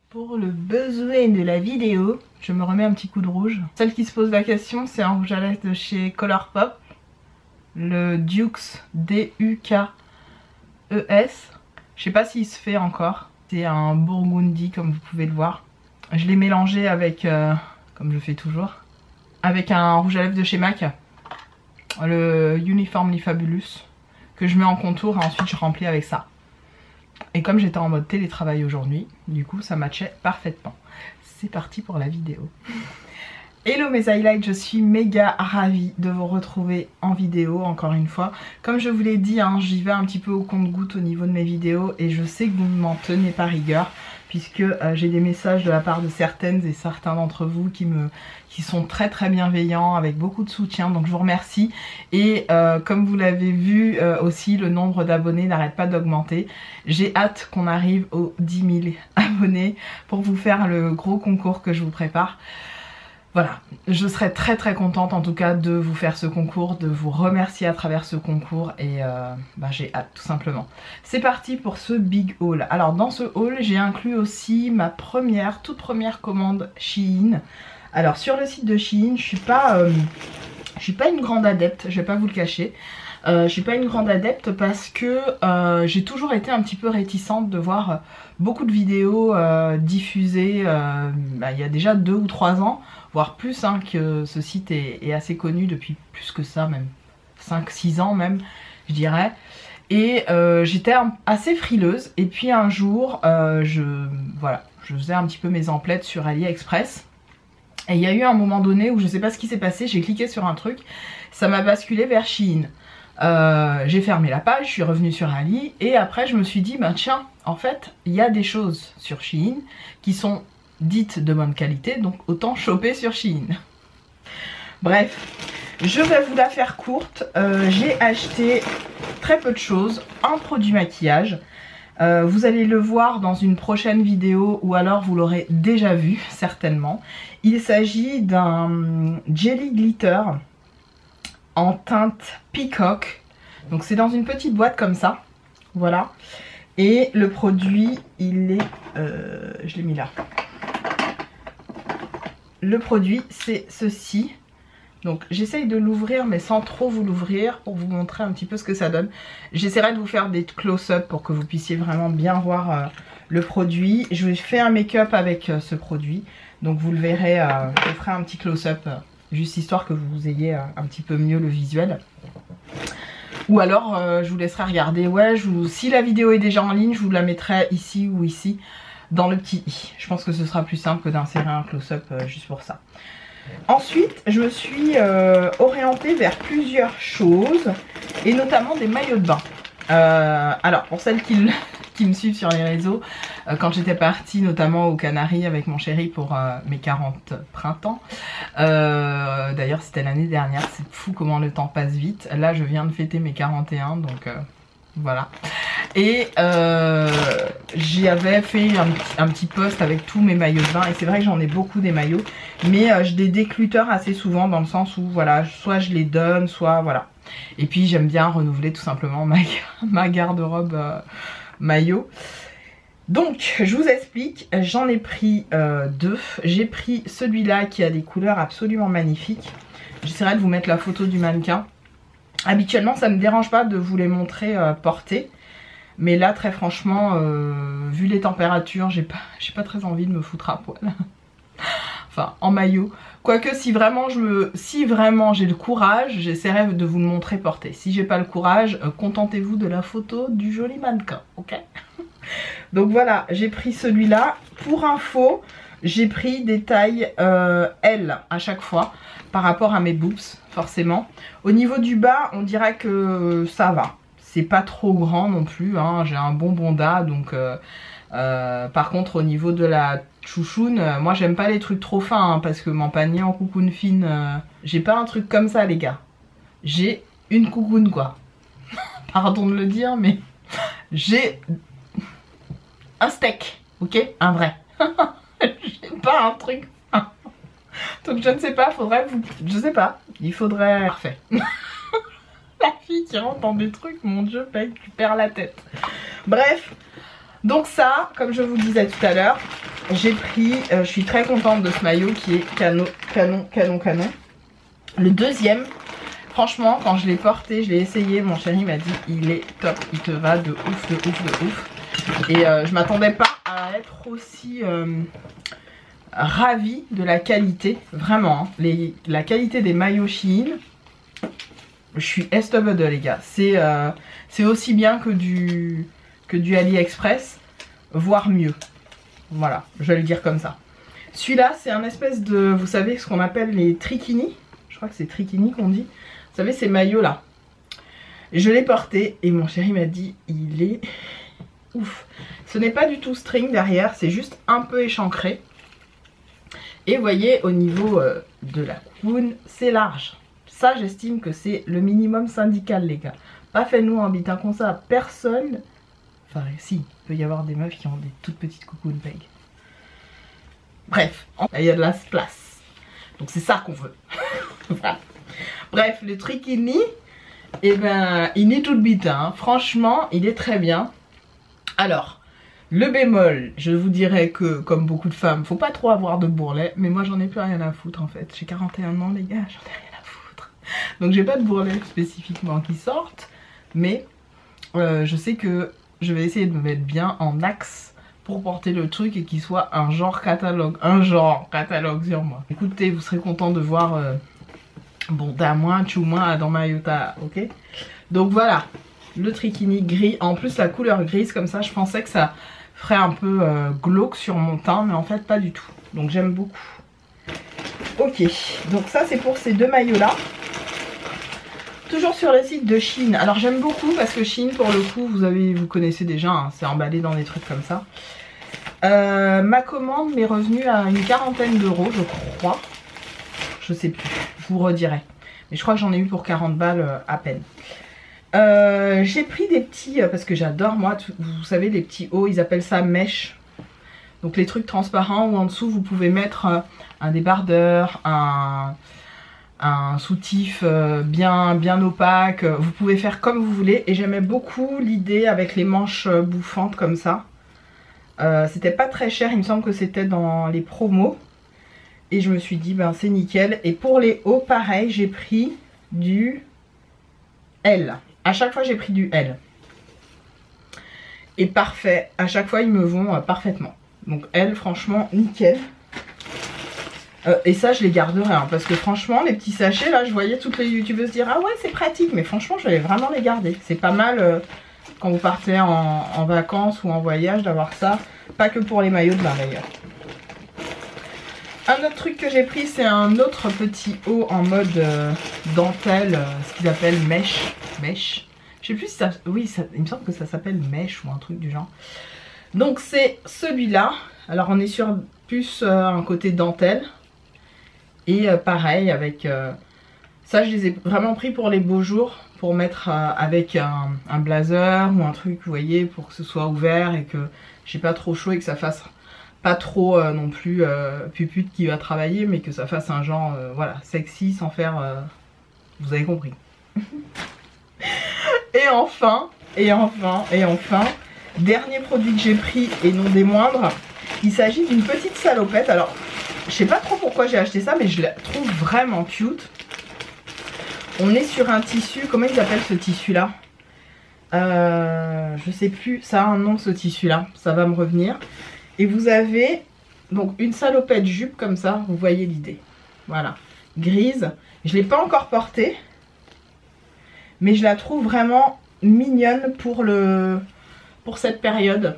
Pour le besoin de la vidéo, je me remets un petit coup de rouge. Celle qui se pose la question, c'est un rouge à lèvres de chez Colourpop. Le Dukes, D-U-K-E-S. Je sais pas s'il se fait encore. C'est un burgundy comme vous pouvez le voir. Je l'ai mélangé avec, comme je fais toujours, avec un rouge à lèvres de chez MAC. Le Uniformly Fabulous. Que je mets en contour et ensuite je remplis avec ça. Et comme j'étais en mode télétravail aujourd'hui, du coup ça matchait parfaitement. C'est parti pour la vidéo. Hello mes highlights, je suis méga ravie de vous retrouver en vidéo encore une fois. Comme je vous l'ai dit, hein, j'y vais un petit peu au compte-gouttes au niveau de mes vidéos et je sais que vous ne m'en tenez pas rigueur puisque j'ai des messages de la part de certaines et certains d'entre vous qui sont très très bienveillants avec beaucoup de soutien, donc je vous remercie. Et comme vous l'avez vu aussi, le nombre d'abonnés n'arrête pas d'augmenter. J'ai hâte qu'on arrive aux 10 000 abonnés pour vous faire le gros concours que je vous prépare. Voilà, je serais très très contente en tout cas de vous faire ce concours, de vous remercier à travers ce concours et j'ai hâte tout simplement. C'est parti pour ce big haul. Alors dans ce haul j'ai inclus aussi ma toute première commande Shein. Alors sur le site de Shein, je suis pas une grande adepte, je vais pas vous le cacher. Je suis pas une grande adepte parce que j'ai toujours été un petit peu réticente de voir beaucoup de vidéos diffusées il y a déjà 2 ou 3 ans, voire plus, hein, que ce site est assez connu depuis plus que ça, même 5-6 ans même, je dirais. Et j'étais assez frileuse et puis un jour, je faisais un petit peu mes emplettes sur AliExpress. Et il y a eu un moment donné où je sais pas ce qui s'est passé, j'ai cliqué sur un truc, ça m'a basculé vers Shein. J'ai fermé la page, je suis revenue sur Ali et après je me suis dit tiens, en fait il y a des choses sur Shein qui sont dites de bonne qualité, donc autant choper sur Shein. Bref, je vais vous la faire courte. J'ai acheté très peu de choses, un produit maquillage. Vous allez le voir dans une prochaine vidéo ou alors vous l'aurez déjà vu certainement. Il s'agit d'un jelly glitter en teinte peacock. Donc c'est dans une petite boîte comme ça. Voilà. Et le produit, il est... je l'ai mis là. Le produit, c'est ceci. Donc j'essaye de l'ouvrir mais sans trop vous l'ouvrir pour vous montrer un petit peu ce que ça donne. J'essaierai de vous faire des close-up pour que vous puissiez vraiment bien voir le produit. Je fais un make-up avec ce produit. Donc vous le verrez, je ferai un petit close-up juste histoire que vous ayez un petit peu mieux le visuel. Ou alors je vous laisserai regarder. Ouais, si la vidéo est déjà en ligne, je vous la mettrai ici ou ici dans le petit i. Je pense que ce sera plus simple que d'insérer un close-up juste pour ça. Ensuite, je me suis orientée vers plusieurs choses, et notamment des maillots de bain. Alors, pour celles qui me suivent sur les réseaux, quand j'étais partie notamment aux Canaries avec mon chéri pour mes 40 printemps, d'ailleurs c'était l'année dernière, c'est fou comment le temps passe vite. Là, je viens de fêter mes 41, donc voilà. Et j'avais fait un petit post avec tous mes maillots de bain et c'est vrai que j'en ai beaucoup des maillots, mais je les décluteur assez souvent dans le sens où voilà, soit je les donne, soit voilà. Et puis j'aime bien renouveler tout simplement ma garde-robe maillot. Donc je vous explique, j'en ai pris 2. J'ai pris celui-là qui a des couleurs absolument magnifiques. J'essaierai de vous mettre la photo du mannequin. Habituellement ça ne me dérange pas de vous les montrer portés. Mais là très franchement, vu les températures, j'ai pas très envie de me foutre à poil. Enfin en maillot. Quoique si vraiment j'ai le courage, j'essaierai de vous le montrer porté. Si j'ai pas le courage, contentez-vous de la photo du joli mannequin, ok? Donc voilà, j'ai pris celui-là. Pour info, j'ai pris des tailles L à chaque fois par rapport à mes boobs, forcément. Au niveau du bas, on dirait que ça va. C'est pas trop grand non plus, hein. J'ai un bon bonda, donc par contre au niveau de la chouchoune, moi j'aime pas les trucs trop fins, hein, parce que mon panier en coucoune fine, j'ai pas un truc comme ça les gars. J'ai une coucoune quoi. Pardon de le dire, mais j'ai un steak, ok? Un vrai. J'ai pas un truc fin. Donc je ne sais pas, je sais pas, il faudrait... Parfait. La fille qui rentre dans des trucs, mon dieu, tu perds la tête. Bref, donc ça, comme je vous disais tout à l'heure, j'ai pris, je suis très contente de ce maillot qui est canon. Le deuxième, franchement, quand je l'ai porté, je l'ai essayé, mon chéri m'a dit il est top, il te va de ouf, de ouf, de ouf. Et je m'attendais pas à être aussi ravie de la qualité, vraiment. Hein. La qualité des maillots Shein, je suis estubede les gars. C'est aussi bien que du AliExpress, voire mieux. Voilà, je vais le dire comme ça. Celui-là, c'est un espèce de, vous savez ce qu'on appelle les trikini. Je crois que c'est trikini qu'on dit. Vous savez ces maillots là. Je l'ai porté et mon chéri m'a dit il est ouf. Ce n'est pas du tout string derrière, c'est juste un peu échancré. Et vous voyez au niveau de la couenne, c'est large. Ça j'estime que c'est le minimum syndical les gars. Pas faites-nous un bitin comme ça, personne. Enfin si, il peut y avoir des meufs qui ont des toutes petites cocoon peg. Bref, il y a de la place. Donc c'est ça qu'on veut. Voilà. Bref, le trikini, eh ben, il est tout bitin. Hein. Franchement, il est très bien. Alors, le bémol, je vous dirais que, comme beaucoup de femmes, faut pas trop avoir de bourrelet. Mais moi, j'en ai plus rien à foutre en fait. J'ai 41 ans les gars, j'en ai rien à foutre. Donc j'ai pas de bourrelet spécifiquement qui sortent. Mais je sais que je vais essayer de me mettre bien en axe pour porter le truc et qu'il soit un genre catalogue. Un genre catalogue sur moi. Écoutez, vous serez content de voir... bon, d'un moins, tu moins dans ma Yota, ok. Donc voilà, le trikini gris. En plus, la couleur grise comme ça, je pensais que ça ferait un peu glauque sur mon teint, mais en fait, pas du tout. Donc j'aime beaucoup. Ok, donc ça, c'est pour ces deux maillots-là. Toujours sur le site de Shein. Alors j'aime beaucoup parce que Shein, pour le coup, vous connaissez déjà, hein, c'est emballé dans des trucs comme ça. Ma commande m'est revenue à une quarantaine d'euros, je crois. Je sais plus, je vous redirai. Mais je crois que j'en ai eu pour 40 balles à peine. J'ai pris des petits, parce que j'adore moi, vous savez les petits hauts, ils appellent ça mèche. Donc les trucs transparents où en dessous vous pouvez mettre un débardeur, un soutif bien opaque. Vous pouvez faire comme vous voulez. Et j'aimais beaucoup l'idée avec les manches bouffantes comme ça. C'était pas très cher, il me semble que c'était dans les promos. Et je me suis dit, ben c'est nickel. Et pour les hauts, pareil, j'ai pris du L. À chaque fois, j'ai pris du L. Et parfait. À chaque fois, ils me vont parfaitement. Donc L, franchement, nickel. Et ça, je les garderai. Hein, parce que franchement, les petits sachets, là, je voyais toutes les youtubeuses dire, ah ouais, c'est pratique. Mais franchement, je vais vraiment les garder. C'est pas mal quand vous partez en vacances ou en voyage d'avoir ça. Pas que pour les maillots de bain d'ailleurs. Un autre truc que j'ai pris, c'est un autre petit haut en mode dentelle, ce qu'ils appellent mèche. Mèche. Je sais plus si ça... Oui, ça, il me semble que ça s'appelle mèche ou un truc du genre. Donc c'est celui-là. Alors on est sur plus un côté dentelle. Et pareil avec... ça je les ai vraiment pris pour les beaux jours. Pour mettre avec un blazer ou un truc, vous voyez, pour que ce soit ouvert et que j'ai pas trop chaud et que ça fasse... Pas trop non plus pupute qui va travailler, mais que ça fasse un genre voilà, sexy sans faire... vous avez compris. Et enfin, dernier produit que j'ai pris et non des moindres, il s'agit d'une petite salopette. Alors, je sais pas trop pourquoi j'ai acheté ça, mais je la trouve vraiment cute. On est sur un tissu, comment ils appellent ce tissu là? Je sais plus, ça a un nom ce tissu là, ça va me revenir. Et vous avez donc une salopette jupe comme ça, vous voyez l'idée. Voilà, grise. Je ne l'ai pas encore portée, mais je la trouve vraiment mignonne pour cette période.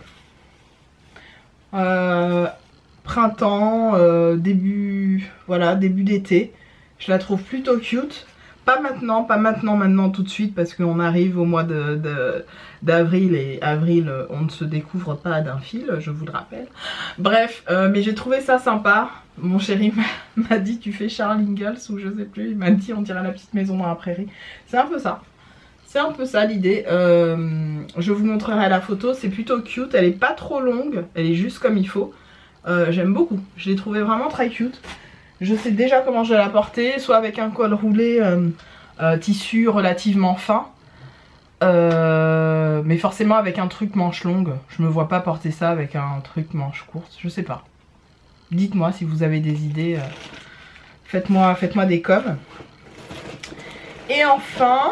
Printemps, début d'été. Je la trouve plutôt cute. Pas maintenant tout de suite parce qu'on arrive au mois d'avril et avril on ne se découvre pas d'un fil, je vous le rappelle. Bref, mais j'ai trouvé ça sympa. Mon chéri m'a dit tu fais Charles Ingalls ou je sais plus, il m'a dit on dirait la petite maison dans la prairie. C'est un peu ça. C'est un peu ça l'idée. Je vous montrerai la photo, c'est plutôt cute, elle est pas trop longue, elle est juste comme il faut. J'aime beaucoup, je l'ai trouvé vraiment très cute. Je sais déjà comment je vais la porter, soit avec un col roulé tissu relativement fin, mais forcément avec un truc manche longue. Je me vois pas porter ça avec un truc manche courte, je sais pas. dites-moi si vous avez des idées. Faites-moi des coms. Et enfin,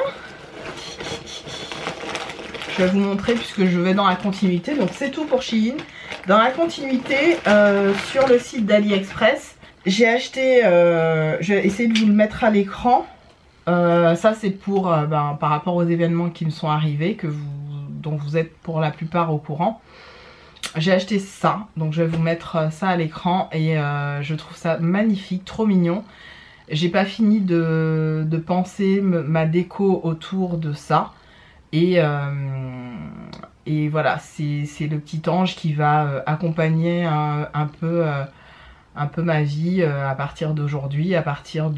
je vais vous montrer puisque je vais dans la continuité. Donc c'est tout pour Shein. Dans la continuité, sur le site d'AliExpress, j'ai acheté, je vais essayer de vous le mettre à l'écran. Ça c'est pour par rapport aux événements qui me sont arrivés, dont vous êtes pour la plupart au courant. J'ai acheté ça, donc je vais vous mettre ça à l'écran et je trouve ça magnifique, trop mignon. J'ai pas fini de penser ma déco autour de ça. Et voilà, c'est le petit ange qui va accompagner un peu ma vie à partir d'aujourd'hui, à partir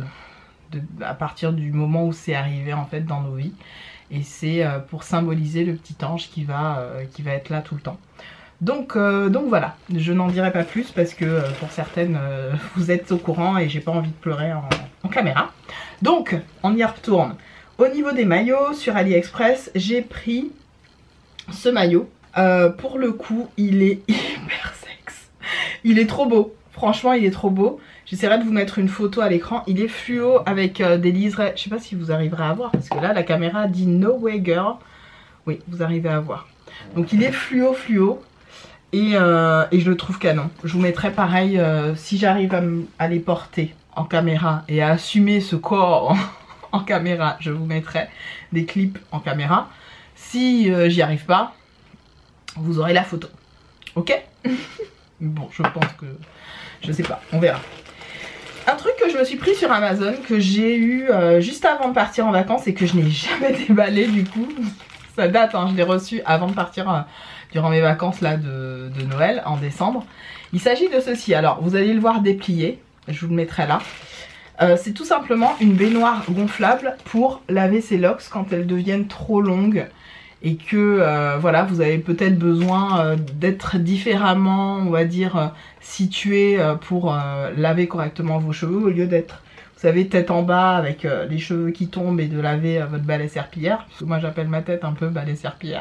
du moment où c'est arrivé en fait dans nos vies. Et c'est pour symboliser le petit ange qui va être là tout le temps. Donc voilà, je n'en dirai pas plus parce que pour certaines vous êtes au courant et j'ai pas envie de pleurer en caméra. Donc on y retourne. Au niveau des maillots sur AliExpress, j'ai pris ce maillot. Pour le coup, il est hyper sexe. Il est trop beau. Franchement, il est trop beau. J'essaierai de vous mettre une photo à l'écran. Il est fluo avec des liserés. Je sais pas si vous arriverez à voir parce que là, la caméra dit no way girl. Oui, vous arrivez à voir. Donc il est fluo. Et je le trouve canon. Je vous mettrai pareil, si j'arrive à les porter en caméra et à assumer ce corps en caméra, je vous mettrai des clips en caméra. Si j'y arrive pas, vous aurez la photo. Ok? Bon, je pense que... Je sais pas, on verra. Un truc que je me suis pris sur Amazon, que j'ai eu juste avant de partir en vacances et que je n'ai jamais déballé du coup. Ça date, hein, je l'ai reçu avant de partir durant mes vacances là de Noël en décembre. Il s'agit de ceci. Alors, vous allez le voir déplié. Je vous le mettrai là. C'est tout simplement une baignoire gonflable pour laver ses locks quand elles deviennent trop longues et que voilà, vous avez peut-être besoin d'être différemment, on va dire, situé pour laver correctement vos cheveux au lieu d'être, vous savez, tête en bas avec les cheveux qui tombent et de laver votre balai serpillière. Parce que moi j'appelle ma tête un peu balai serpillière.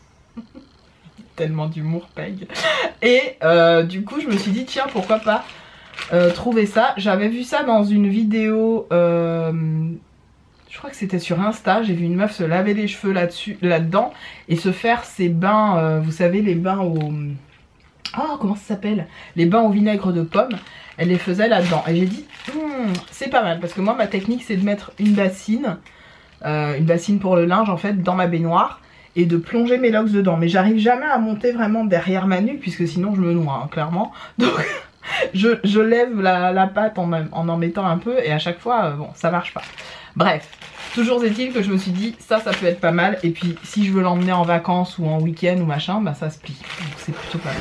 Tellement d'humour, Peg. Et du coup je me suis dit tiens, pourquoi pas trouver ça. J'avais vu ça dans une vidéo, je crois que c'était sur Insta. J'ai vu une meuf se laver les cheveux là-dedans et se faire ses bains, vous savez, les bains au... Oh, comment ça s'appelle? Les bains au vinaigre de pomme. Elle les faisait là-dedans. Et j'ai dit, c'est pas mal. Parce que moi, ma technique, c'est de mettre une bassine pour le linge, en fait, dans ma baignoire. Et de plonger mes locks dedans. Mais j'arrive jamais à monter vraiment derrière ma nuque, puisque sinon je me noie, hein, clairement. Donc... Je lève la patte en mettant un peu et à chaque fois, bon, ça marche pas. Bref, toujours est-il que je me suis dit, ça peut être pas mal. Et puis, si je veux l'emmener en vacances ou en week-end ou machin, bah ça se plie. Donc c'est plutôt pas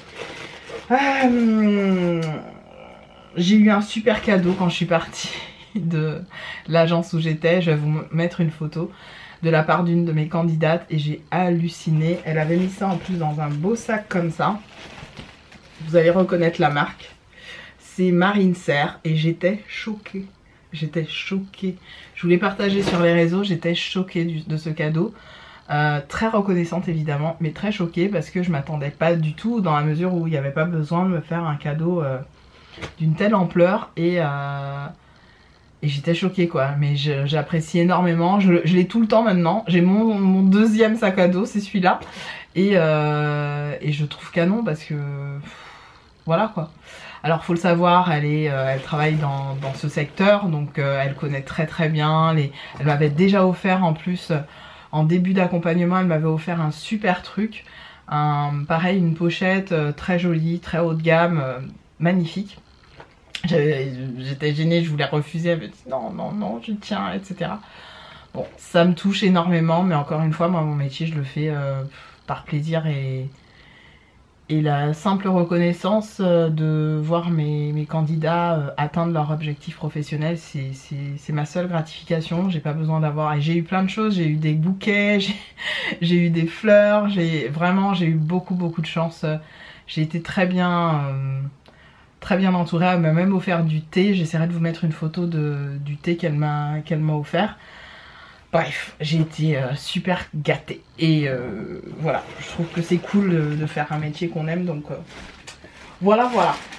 mal. J'ai eu un super cadeau quand je suis partie de l'agence où j'étais. Je vais vous mettre une photo de la part d'une de mes candidates et j'ai halluciné. Elle avait mis ça en plus dans un beau sac comme ça. Vous allez reconnaître la marque. C'est Marine Serre et j'étais choquée. J'étais choquée. Je voulais partager sur les réseaux. J'étais choquée de ce cadeau. Très reconnaissante évidemment, mais très choquée parce que je m'attendais pas du tout dans la mesure où il n'y avait pas besoin de me faire un cadeau d'une telle ampleur et j'étais choquée quoi. Mais j'apprécie énormément. Je l'ai tout le temps maintenant. J'ai mon deuxième sac à dos, c'est celui-là. Et je trouve canon parce que... Voilà quoi. Alors faut le savoir, elle travaille dans ce secteur, donc elle connaît très bien. Elle m'avait déjà offert en plus, en début d'accompagnement, elle m'avait offert un super truc. Pareil, une pochette très jolie, très haut de gamme, magnifique. J'étais gênée, je voulais refuser, elle m'a dit non, je tiens, etc. Bon, ça me touche énormément, mais encore une fois, moi mon métier je le fais par plaisir et la simple reconnaissance de voir mes candidats atteindre leur objectif professionnel, c'est ma seule gratification. J'ai pas besoin d'avoir... Et j'ai eu plein de choses, j'ai eu des bouquets, j'ai eu des fleurs, j'ai eu beaucoup de chance. J'ai été très bien entourée, elle m'a même offert du thé. J'essaierai de vous mettre une photo du thé qu'elle m'a offert. Bref, j'ai été super gâtée et voilà, je trouve que c'est cool de faire un métier qu'on aime, donc voilà.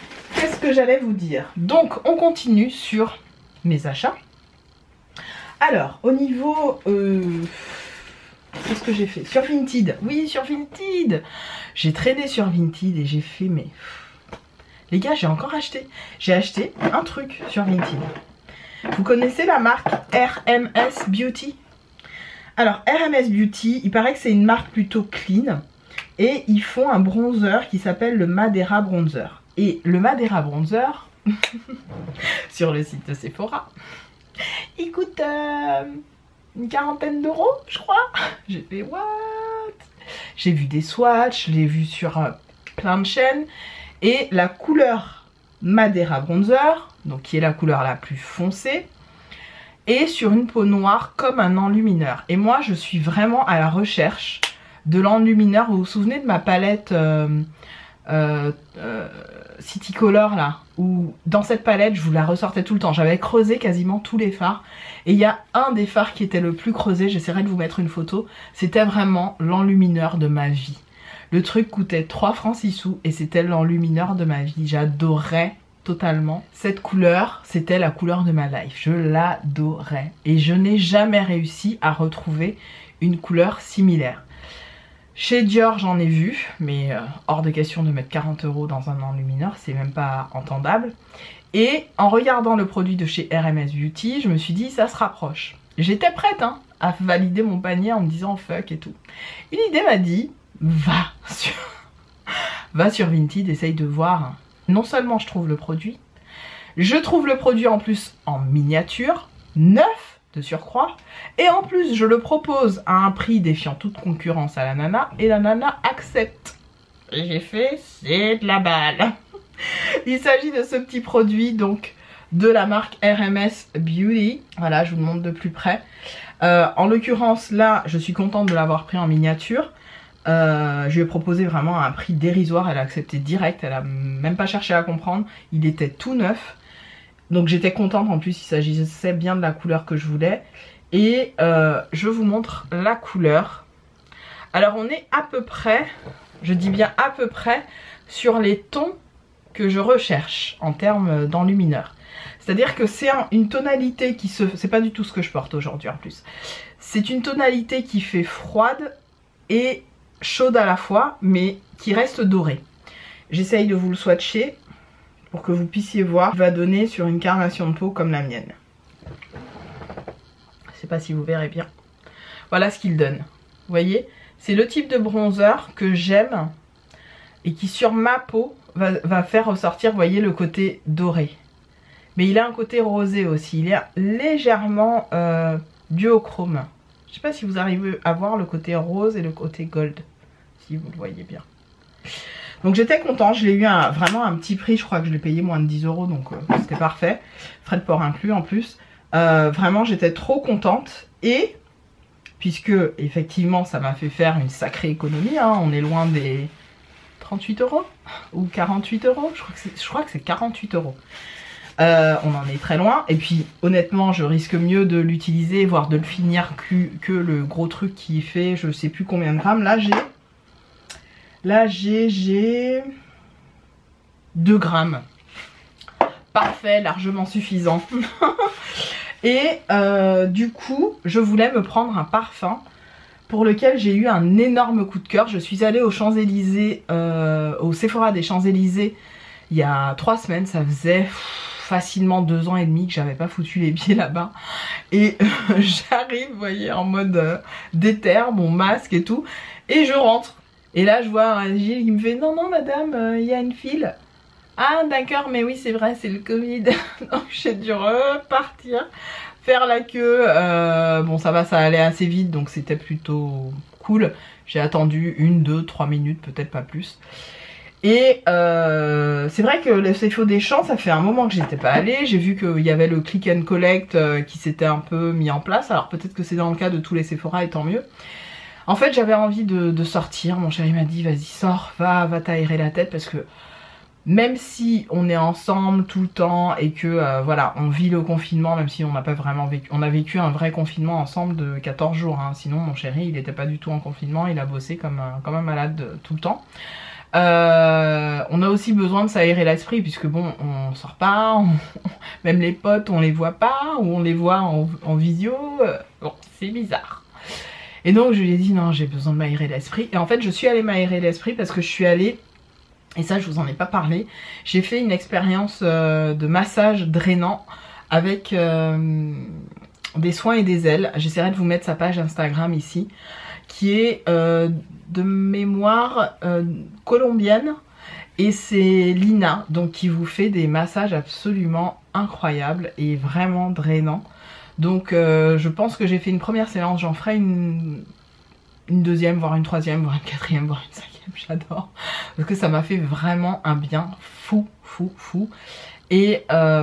qu'est-ce que j'allais vous dire? Donc on continue sur mes achats. Alors au niveau qu'est-ce que j'ai fait? Sur Vinted. Oui, sur Vinted. J'ai traîné sur Vinted et j'ai fait mais... Les gars, j'ai encore acheté. J'ai acheté un truc sur Vinted. Vous connaissez la marque RMS Beauty? Alors RMS Beauty, il paraît que c'est une marque plutôt clean. Et ils font un bronzer qui s'appelle le Madeira Bronzer. Et le Madeira Bronzer, sur le site de Sephora, il coûte une quarantaine d'euros, je crois. J'ai fait what? J'ai vu des swatchs, je l'ai vu sur plein de chaînes. Et la couleur Madeira Bronzer, donc qui est la couleur la plus foncée, est sur une peau noire comme un enlumineur. Et moi, je suis vraiment à la recherche de l'enlumineur. Vous vous souvenez de ma palette City Color là, où dans cette palette je vous la ressortais tout le temps, j'avais creusé quasiment tous les fards et il y a un des fards qui était le plus creusé, j'essaierai de vous mettre une photo, c'était vraiment l'enlumineur de ma vie. Le truc coûtait 3 francs 6 sous et c'était l'enlumineur de ma vie, j'adorais totalement cette couleur, c'était la couleur de ma life, je l'adorais et je n'ai jamais réussi à retrouver une couleur similaire. Chez Dior j'en ai vu, mais hors de question de mettre 40 € dans un enlumineur, c'est même pas entendable. Et en regardant le produit de chez RMS Beauty, je me suis dit ça se rapproche. J'étais prête hein, à valider mon panier en me disant fuck et tout. Une idée m'a dit va sur Vinted, essaye de voir. Non seulement je trouve le produit, je trouve le produit en plus en miniature, neuf de surcroît, et en plus je le propose à un prix défiant toute concurrence à la nana et la nana accepte. J'ai fait c'est de la balle. Il s'agit de ce petit produit donc de la marque RMS Beauty. Voilà, je vous le montre de plus près. En l'occurrence là je suis contente de l'avoir pris en miniature. Je lui ai proposé vraiment à un prix dérisoire, elle a accepté direct, elle a même pas cherché à comprendre, il était tout neuf. Donc j'étais contente, en plus il s'agissait bien de la couleur que je voulais. Et je vous montre la couleur. Alors on est à peu près, je dis bien à peu près, sur les tons que je recherche en termes d'enlumineur. C'est-à-dire que c'est une tonalité qui se... C'est pas du tout ce que je porte aujourd'hui en plus. C'est une tonalité qui fait froide et chaude à la fois, mais qui reste dorée. J'essaye de vous le swatcher pour que vous puissiez voir. Il va donner sur une carnation de peau comme la mienne. Je sais pas si vous verrez bien. Voilà ce qu'il donne. Vous voyez, c'est le type de bronzer que j'aime et qui sur ma peau va faire ressortir, vous voyez, le côté doré. Mais il a un côté rosé aussi. Il est légèrement duochrome. Je sais pas si vous arrivez à voir le côté rose et le côté gold. Si vous le voyez bien. Donc j'étais contente, je l'ai eu vraiment un petit prix, je crois que je l'ai payé moins de 10 €, donc c'était parfait. Frais de port inclus en plus. Vraiment j'étais trop contente et puisque effectivement ça m'a fait faire une sacrée économie, hein, on est loin des 38 € ou 48 €, je crois que c'est 48 €. On en est très loin et puis honnêtement je risque mieux de l'utiliser, voire de le finir que le gros truc qui fait je sais plus combien de grammes. Là j'ai 2 grammes. Parfait, largement suffisant. Et du coup, je voulais me prendre un parfum pour lequel j'ai eu un énorme coup de cœur. Je suis allée aux Champs-Élysées, au Sephora des Champs-Élysées il y a 3 semaines. Ça faisait facilement 2 ans et demi que j'avais pas foutu les pieds là-bas. Et j'arrive, vous voyez, en mode déter, mon masque et tout. Et je rentre. Et là, je vois un Gilles qui me fait « Non, non, madame, il y a une file. » Ah, d'accord, mais oui, c'est vrai, c'est le Covid. Donc, j'ai dû repartir, faire la queue. Bon, ça va, ça allait assez vite, donc c'était plutôt cool. J'ai attendu 1, 2, 3 minutes, peut-être pas plus. Et c'est vrai que le Sephora des Champs, ça fait un moment que j'étais pas allée. J'ai vu qu'il y avait le click and collect qui s'était un peu mis en place. Alors, peut-être que c'est dans le cas de tous les Sephora, et tant mieux. En fait j'avais envie de sortir, mon chéri m'a dit vas-y sors, va t'aérer la tête parce que même si on est ensemble tout le temps et que voilà on vit le confinement, même si on n'a pas vraiment vécu, on a vécu un vrai confinement ensemble de 14 jours, hein. Sinon mon chéri il n'était pas du tout en confinement, il a bossé comme un malade tout le temps. On a aussi besoin de s'aérer l'esprit puisque bon, on sort pas, même les potes on les voit pas ou on les voit en visio, bon c'est bizarre. Et donc je lui ai dit non, j'ai besoin de m'aérer l'esprit. Et en fait je suis allée m'aérer l'esprit parce que je suis allée, et ça je vous en ai pas parlé, j'ai fait une expérience de massage drainant avec des soins et des ailes. J'essaierai de vous mettre sa page Instagram ici, qui est de mémoire colombienne, et c'est Lina donc qui vous fait des massages absolument incroyables et vraiment drainants. Donc je pense que j'ai fait une première séance, j'en ferai une deuxième, voire une troisième, voire une quatrième, voire une cinquième, j'adore, parce que ça m'a fait vraiment un bien fou. Et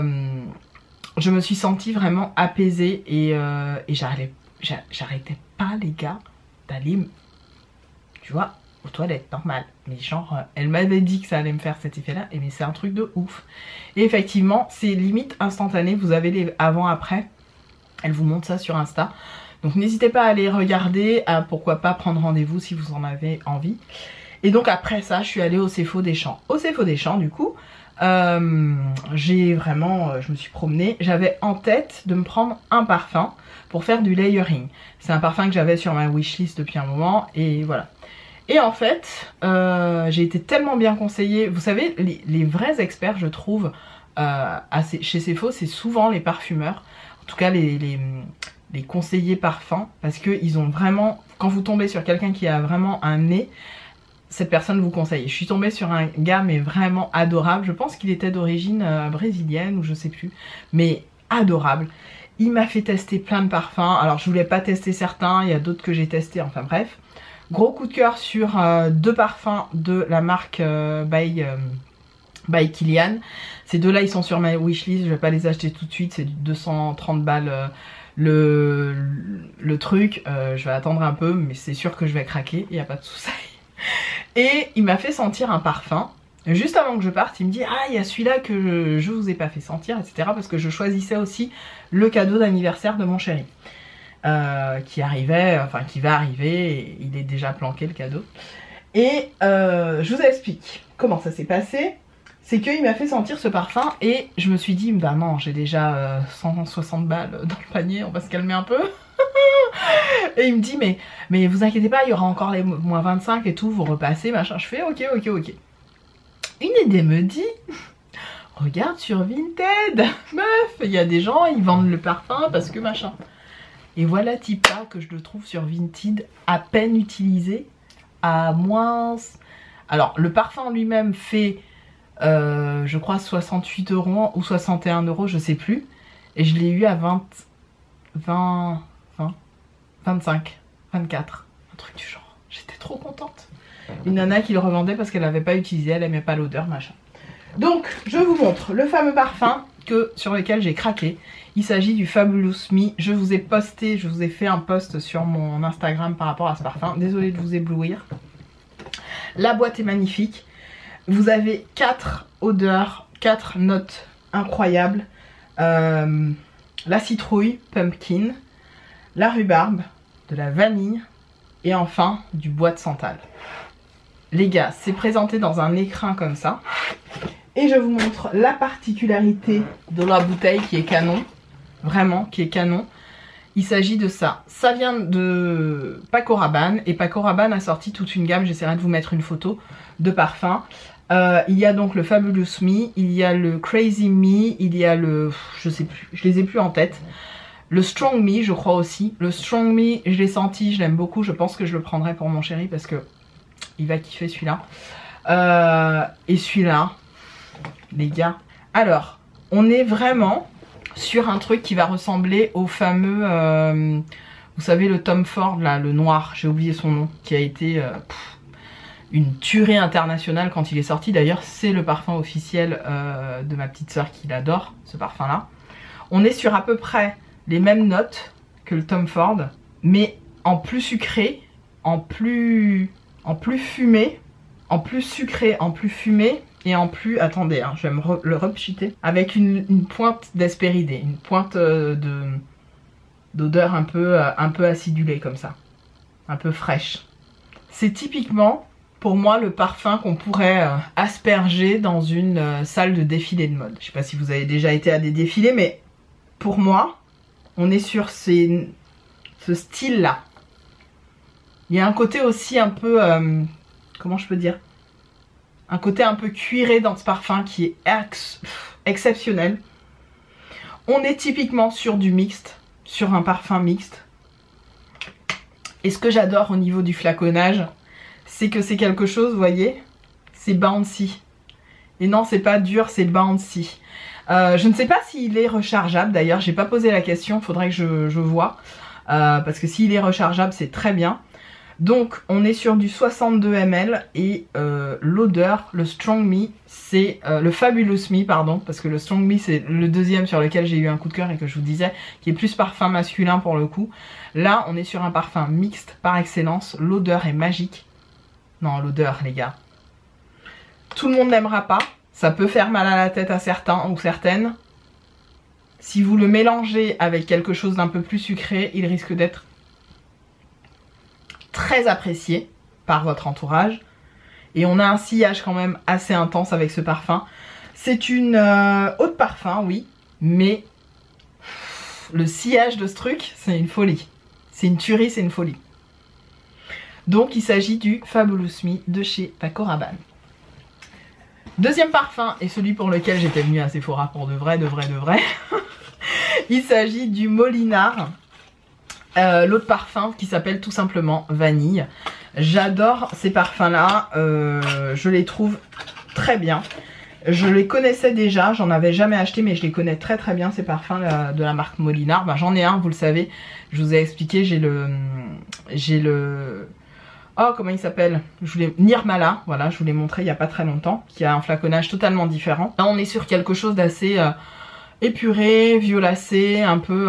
je me suis sentie vraiment apaisée et j'arrêtais pas les gars d'aller, tu vois, aux toilettes, normal. Mais genre, elle m'avait dit que ça allait me faire cet effet-là, et mais c'est un truc de ouf. Et effectivement, c'est limite instantané, vous avez les avant-après, elle vous montre ça sur Insta. Donc n'hésitez pas à aller regarder, à pourquoi pas prendre rendez-vous si vous en avez envie. Et donc après ça, je suis allée au Cefo des Champs. Au Cefo des Champs, du coup, j'ai vraiment, je me suis promenée, j'avais en tête de me prendre un parfum pour faire du layering. C'est un parfum que j'avais sur ma wishlist depuis un moment et voilà. Et en fait, j'ai été tellement bien conseillée. Vous savez, les vrais experts, je trouve, chez Cefo, c'est souvent les parfumeurs, en tout cas les conseillers parfums, parce qu'ils ont vraiment, quand vous tombez sur quelqu'un qui a vraiment un nez, cette personne vous conseille. Je suis tombée sur un gars mais vraiment adorable, je pense qu'il était d'origine brésilienne ou je sais plus, mais adorable. Il m'a fait tester plein de parfums, alors je voulais pas tester certains, il y a d'autres que j'ai testés, enfin bref. Gros coup de cœur sur deux parfums de la marque by Kilian. Ces deux là ils sont sur ma wishlist, je vais pas les acheter tout de suite, c'est du 230 balles le truc, je vais attendre un peu mais c'est sûr que je vais craquer, il n'y a pas de souci. Et il m'a fait sentir un parfum. Juste avant que je parte, il me dit ah il y a celui-là que je vous ai pas fait sentir, etc. Parce que je choisissais aussi le cadeau d'anniversaire de mon chéri. Qui arrivait, enfin qui va arriver, et il est déjà planqué le cadeau. Et je vous explique comment ça s'est passé. C'est qu'il m'a fait sentir ce parfum et je me suis dit bah non, j'ai déjà 160 balles dans le panier, on va se calmer un peu. Et il me dit mais vous inquiétez pas, il y aura encore les moins 25 et tout, vous repassez machin. Je fais ok. Une idée me dit regarde sur Vinted, meuf, il y a des gens ils vendent le parfum parce que machin. Et voilà Tipa que je le trouve sur Vinted à peine utilisé, à moins. Alors le parfum25 je crois 68 € ou 61 €, je sais plus. Et je l'ai eu à 25, 24, un truc du genre. J'étais trop contente. Une nana qui le revendait parce qu'elle n'avait pas utilisé, elle aimait pas l'odeur, machin. Donc, je vous montre le fameux parfum sur lequel j'ai craqué. Il s'agit du Fabulous Me. Je vous ai posté, je vous ai fait un post sur mon Instagram par rapport à ce parfum. Désolée de vous éblouir. La boîte est magnifique. Vous avez 4 odeurs, 4 notes incroyables. La citrouille, pumpkin, la rhubarbe, de la vanille et enfin du bois de santal. Les gars, c'est présenté dans un écrin comme ça. Et je vous montre la particularité de la bouteille qui est canon. Vraiment, qui est canon. Il s'agit de ça. Ça vient de Paco Rabanne. Et Paco Rabanne a sorti toute une gamme, j'essaierai de vous mettre une photo, de parfums. Il y a donc le Fabulous Me, il y a le Crazy Me, il y a le... je sais plus, je les ai plus en tête. Le Strong Me, je crois aussi. Le Strong Me, je l'ai senti, je l'aime beaucoup. Je pense que je le prendrai pour mon chéri parce que il va kiffer celui-là. Et celui-là, les gars. Alors, on est vraiment sur un truc qui va ressembler au fameux... vous savez, le Tom Ford, là, le noir, j'ai oublié son nom, qui a été... une tuerie internationale quand il est sorti. D'ailleurs, c'est le parfum officiel de ma petite sœur qui l'adore, ce parfum-là. On est sur à peu près les mêmes notes que le Tom Ford, mais en plus sucré, en plus fumé, en plus sucré, en plus fumé, et en plus... Attendez, hein, je vais le repchiter. Avec une pointe d'hespéridé, une pointe d'odeur un peu acidulée comme ça. Un peu fraîche. C'est typiquement... pour moi le parfum qu'on pourrait asperger dans une salle de défilé de mode. Je sais pas si vous avez déjà été à des défilés, mais pour moi, on est sur ce style-là. Il y a un côté aussi un peu, comment je peux dire, un côté un peu cuiré dans ce parfum qui est exceptionnel. On est typiquement sur du mixte, sur un parfum mixte. Et ce que j'adore au niveau du flaconnage, c'est que c'est quelque chose, vous voyez, c'est bouncy. Et non, c'est pas dur, c'est bouncy. Je ne sais pas s'il est rechargeable, d'ailleurs, j'ai pas posé la question, faudrait que je vois. Parce que s'il est rechargeable, c'est très bien. Donc, on est sur du 62 ml et l'odeur, le Strong Me, c'est le Fabulous Me, pardon, parce que le Strong Me, c'est le deuxième sur lequel j'ai eu un coup de cœur et que je vous disais, qui est plus parfum masculin pour le coup. Là, on est sur un parfum mixte par excellence, l'odeur est magique. Non, l'odeur, les gars. Tout le monde n'aimera pas, ça peut faire mal à la tête à certains ou certaines. Si vous le mélangez avec quelque chose d'un peu plus sucré, il risque d'être très apprécié par votre entourage. Et on a un sillage quand même assez intense avec ce parfum. C'est une eau de parfum, oui, mais le sillage de ce truc, c'est une folie. C'est une tuerie, c'est une folie. Donc il s'agit du Fabulous Me de chez Paco Rabanne. Deuxième parfum, et celui pour lequel j'étais venue à Sephora pour de vrai. Il s'agit du Molinard. L'autre parfum qui s'appelle tout simplement Vanille. J'adore ces parfums là, je les trouve très bien. Je les connaissais déjà, j'en avais jamais acheté mais je les connais très bien ces parfums de la marque Molinard. Ben, j'en ai un, vous le savez, je vous ai expliqué, j'ai le oh, comment il s'appelle, Nirmala, voilà, je vous l'ai montré il n'y a pas très longtemps, qui a un flaconnage totalement différent. Là on est sur quelque chose d'assez épuré, violacé, un peu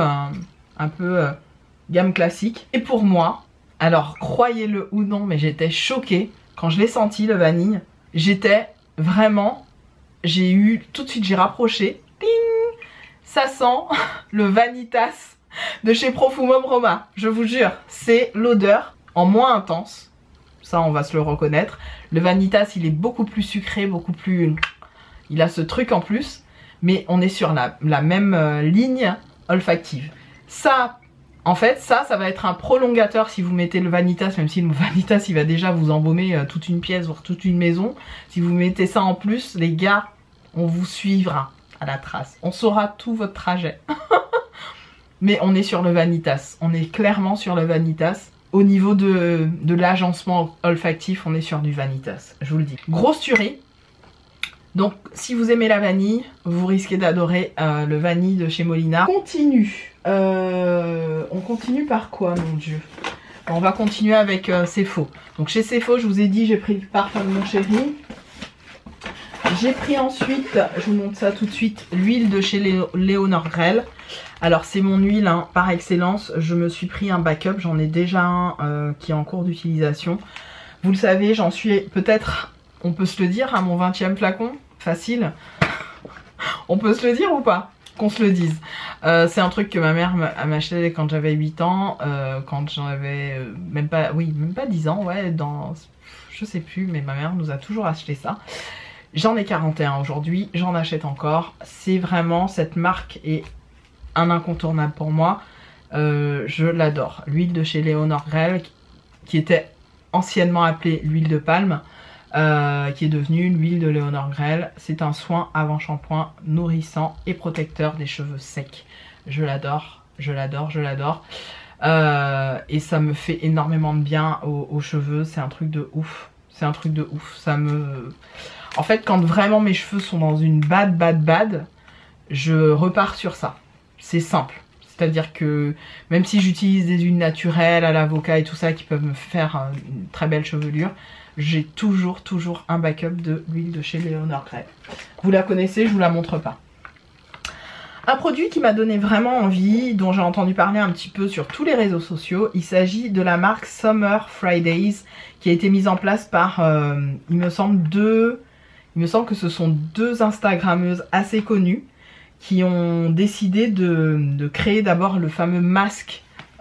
gamme classique. Et pour moi, alors croyez-le ou non, mais j'étais choquée quand je l'ai senti le vanille. J'étais vraiment, j'ai eu tout de suite, j'ai rapproché, ping, ça sent le Vanitas de chez Profumum Roma. Je vous jure, c'est l'odeur en moins intense. Ça, on va se le reconnaître. Le Vanitas, il est beaucoup plus sucré, beaucoup plus, il a ce truc en plus, mais on est sur la même ligne olfactive. Ça, en fait, ça va être un prolongateur si vous mettez le Vanitas, même si le Vanitas, il va déjà vous embaumer toute une pièce, voire toute une maison. Si vous mettez ça en plus, les gars, on vous suivra à la trace. On saura tout votre trajet. Mais on est sur le Vanitas. On est clairement sur le Vanitas. Au niveau de l'agencement olfactif, on est sur du Vanitas. Je vous le dis. Grosse tuerie. Donc, si vous aimez la vanille, vous risquez d'adorer le vanille de chez Molinard. On continue par quoi, mon Dieu? On va continuer avec Sefo. Donc chez Sefo, je vous ai dit, j'ai pris le parfum de mon chéri. J'ai pris ensuite, je vous montre ça tout de suite, l'huile de chez Léonore Grell. Alors c'est mon huile hein, par excellence. Je me suis pris un backup, j'en ai déjà un qui est en cours d'utilisation. Vous le savez, j'en suis peut-être, on peut se le dire, à mon 20e flacon. Facile. On peut se le dire ou pas? Qu'on se le dise. C'est un truc que ma mère m'a acheté quand j'avais 8 ans, quand j'en avais même pas 10 ans, ouais, je sais plus, mais ma mère nous a toujours acheté ça. J'en ai 41 aujourd'hui, j'en achète encore. C'est vraiment, cette marque est un incontournable pour moi. Je l'adore. L'huile de chez Léonore Grell, qui était anciennement appelée l'huile de palme, qui est devenue l'huile de Léonore Grell. C'est un soin avant shampoing nourrissant et protecteur des cheveux secs. Je l'adore, je l'adore, je l'adore. Et ça me fait énormément de bien aux cheveux. C'est un truc de ouf. C'est un truc de ouf. Ça me... En fait, quand vraiment mes cheveux sont dans une bad, je repars sur ça. C'est simple. C'est-à-dire que même si j'utilise des huiles naturelles à l'avocat et tout ça qui peuvent me faire une très belle chevelure, j'ai toujours un backup de l'huile de chez Léonore Grell. Vous la connaissez, je vous la montre pas. Un produit qui m'a donné vraiment envie, dont j'ai entendu parler un petit peu sur tous les réseaux sociaux, il s'agit de la marque Summer Fridays, qui a été mise en place par, il me semble que ce sont deux Instagrammeuses assez connues, qui ont décidé de créer d'abord le fameux masque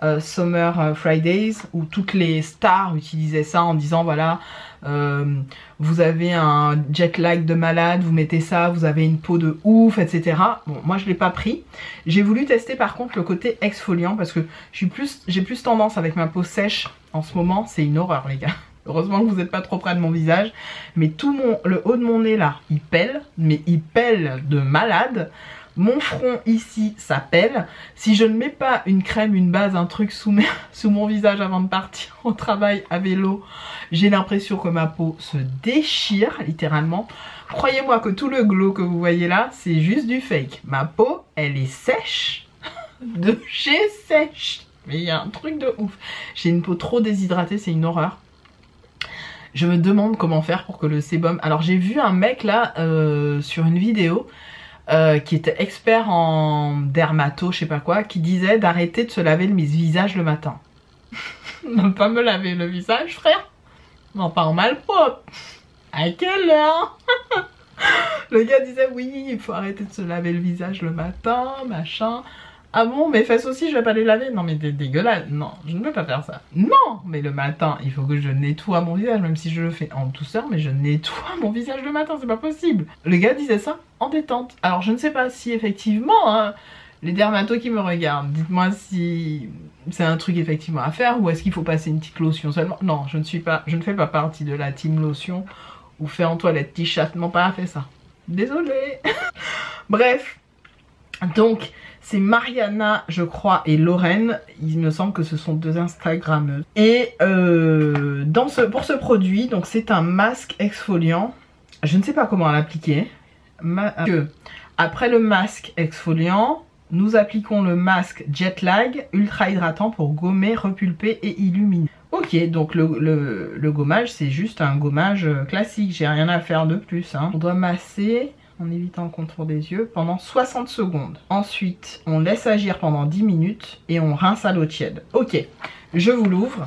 Summer Fridays, où toutes les stars utilisaient ça en disant voilà, vous avez un jet lag de malade, vous mettez ça, vous avez une peau de ouf, etc. Bon, moi je l'ai pas pris. J'ai voulu tester par contre le côté exfoliant parce que j'ai plus tendance avec ma peau sèche en ce moment, c'est une horreur les gars. Heureusement que vous n'êtes pas trop près de mon visage, mais le haut de mon nez là, il pèle, mais il pèle de malade. Mon front ici, ça pèle. Si je ne mets pas une crème, une base, un truc sous mon visage avant de partir au travail à vélo, j'ai l'impression que ma peau se déchire, littéralement. Croyez-moi que tout le glow que vous voyez là, c'est juste du fake. Ma peau, elle est sèche. De chez sèche. Mais il y a un truc de ouf. J'ai une peau trop déshydratée, c'est une horreur. Je me demande comment faire pour que le sébum... Alors j'ai vu un mec là, sur une vidéo... qui était expert en dermato, je sais pas quoi, qui disait d'arrêter de se laver le visage le matin. Ne pas me laver le visage, frère. Non, pas en mal propre. À quelle heure? Le gars disait oui, il faut arrêter de se laver le visage le matin, machin. Ah bon, mes fesses aussi, je vais pas les laver? Non mais dégueulasse. Non, je ne veux pas faire ça. Non, mais le matin, il faut que je nettoie mon visage, même si je le fais en douceur, mais je nettoie mon visage le matin, c'est pas possible. Le gars disait ça en détente. Alors je ne sais pas si effectivement, hein, les dermatos qui me regardent, dites-moi si c'est un truc effectivement à faire ou est-ce qu'il faut passer une petite lotion seulement. Non, je ne fais pas partie de la team lotion ou fait en toilette t-shirt. Mon père a fait ça. Désolée. Bref, donc... c'est Mariana, je crois, et Lorraine. Il me semble que ce sont deux Instagrammeuses. Et pour ce produit, donc c'est un masque exfoliant. Je ne sais pas comment l'appliquer. Après le masque exfoliant, nous appliquons le masque jet lag ultra hydratant pour gommer, repulper et illuminer. Ok, donc le gommage, c'est juste un gommage classique. J'ai rien à faire de plus. Hein. On doit masser... en évitant le contour des yeux, pendant 60 secondes. Ensuite, on laisse agir pendant 10 minutes et on rince à l'eau tiède. Ok, je vous l'ouvre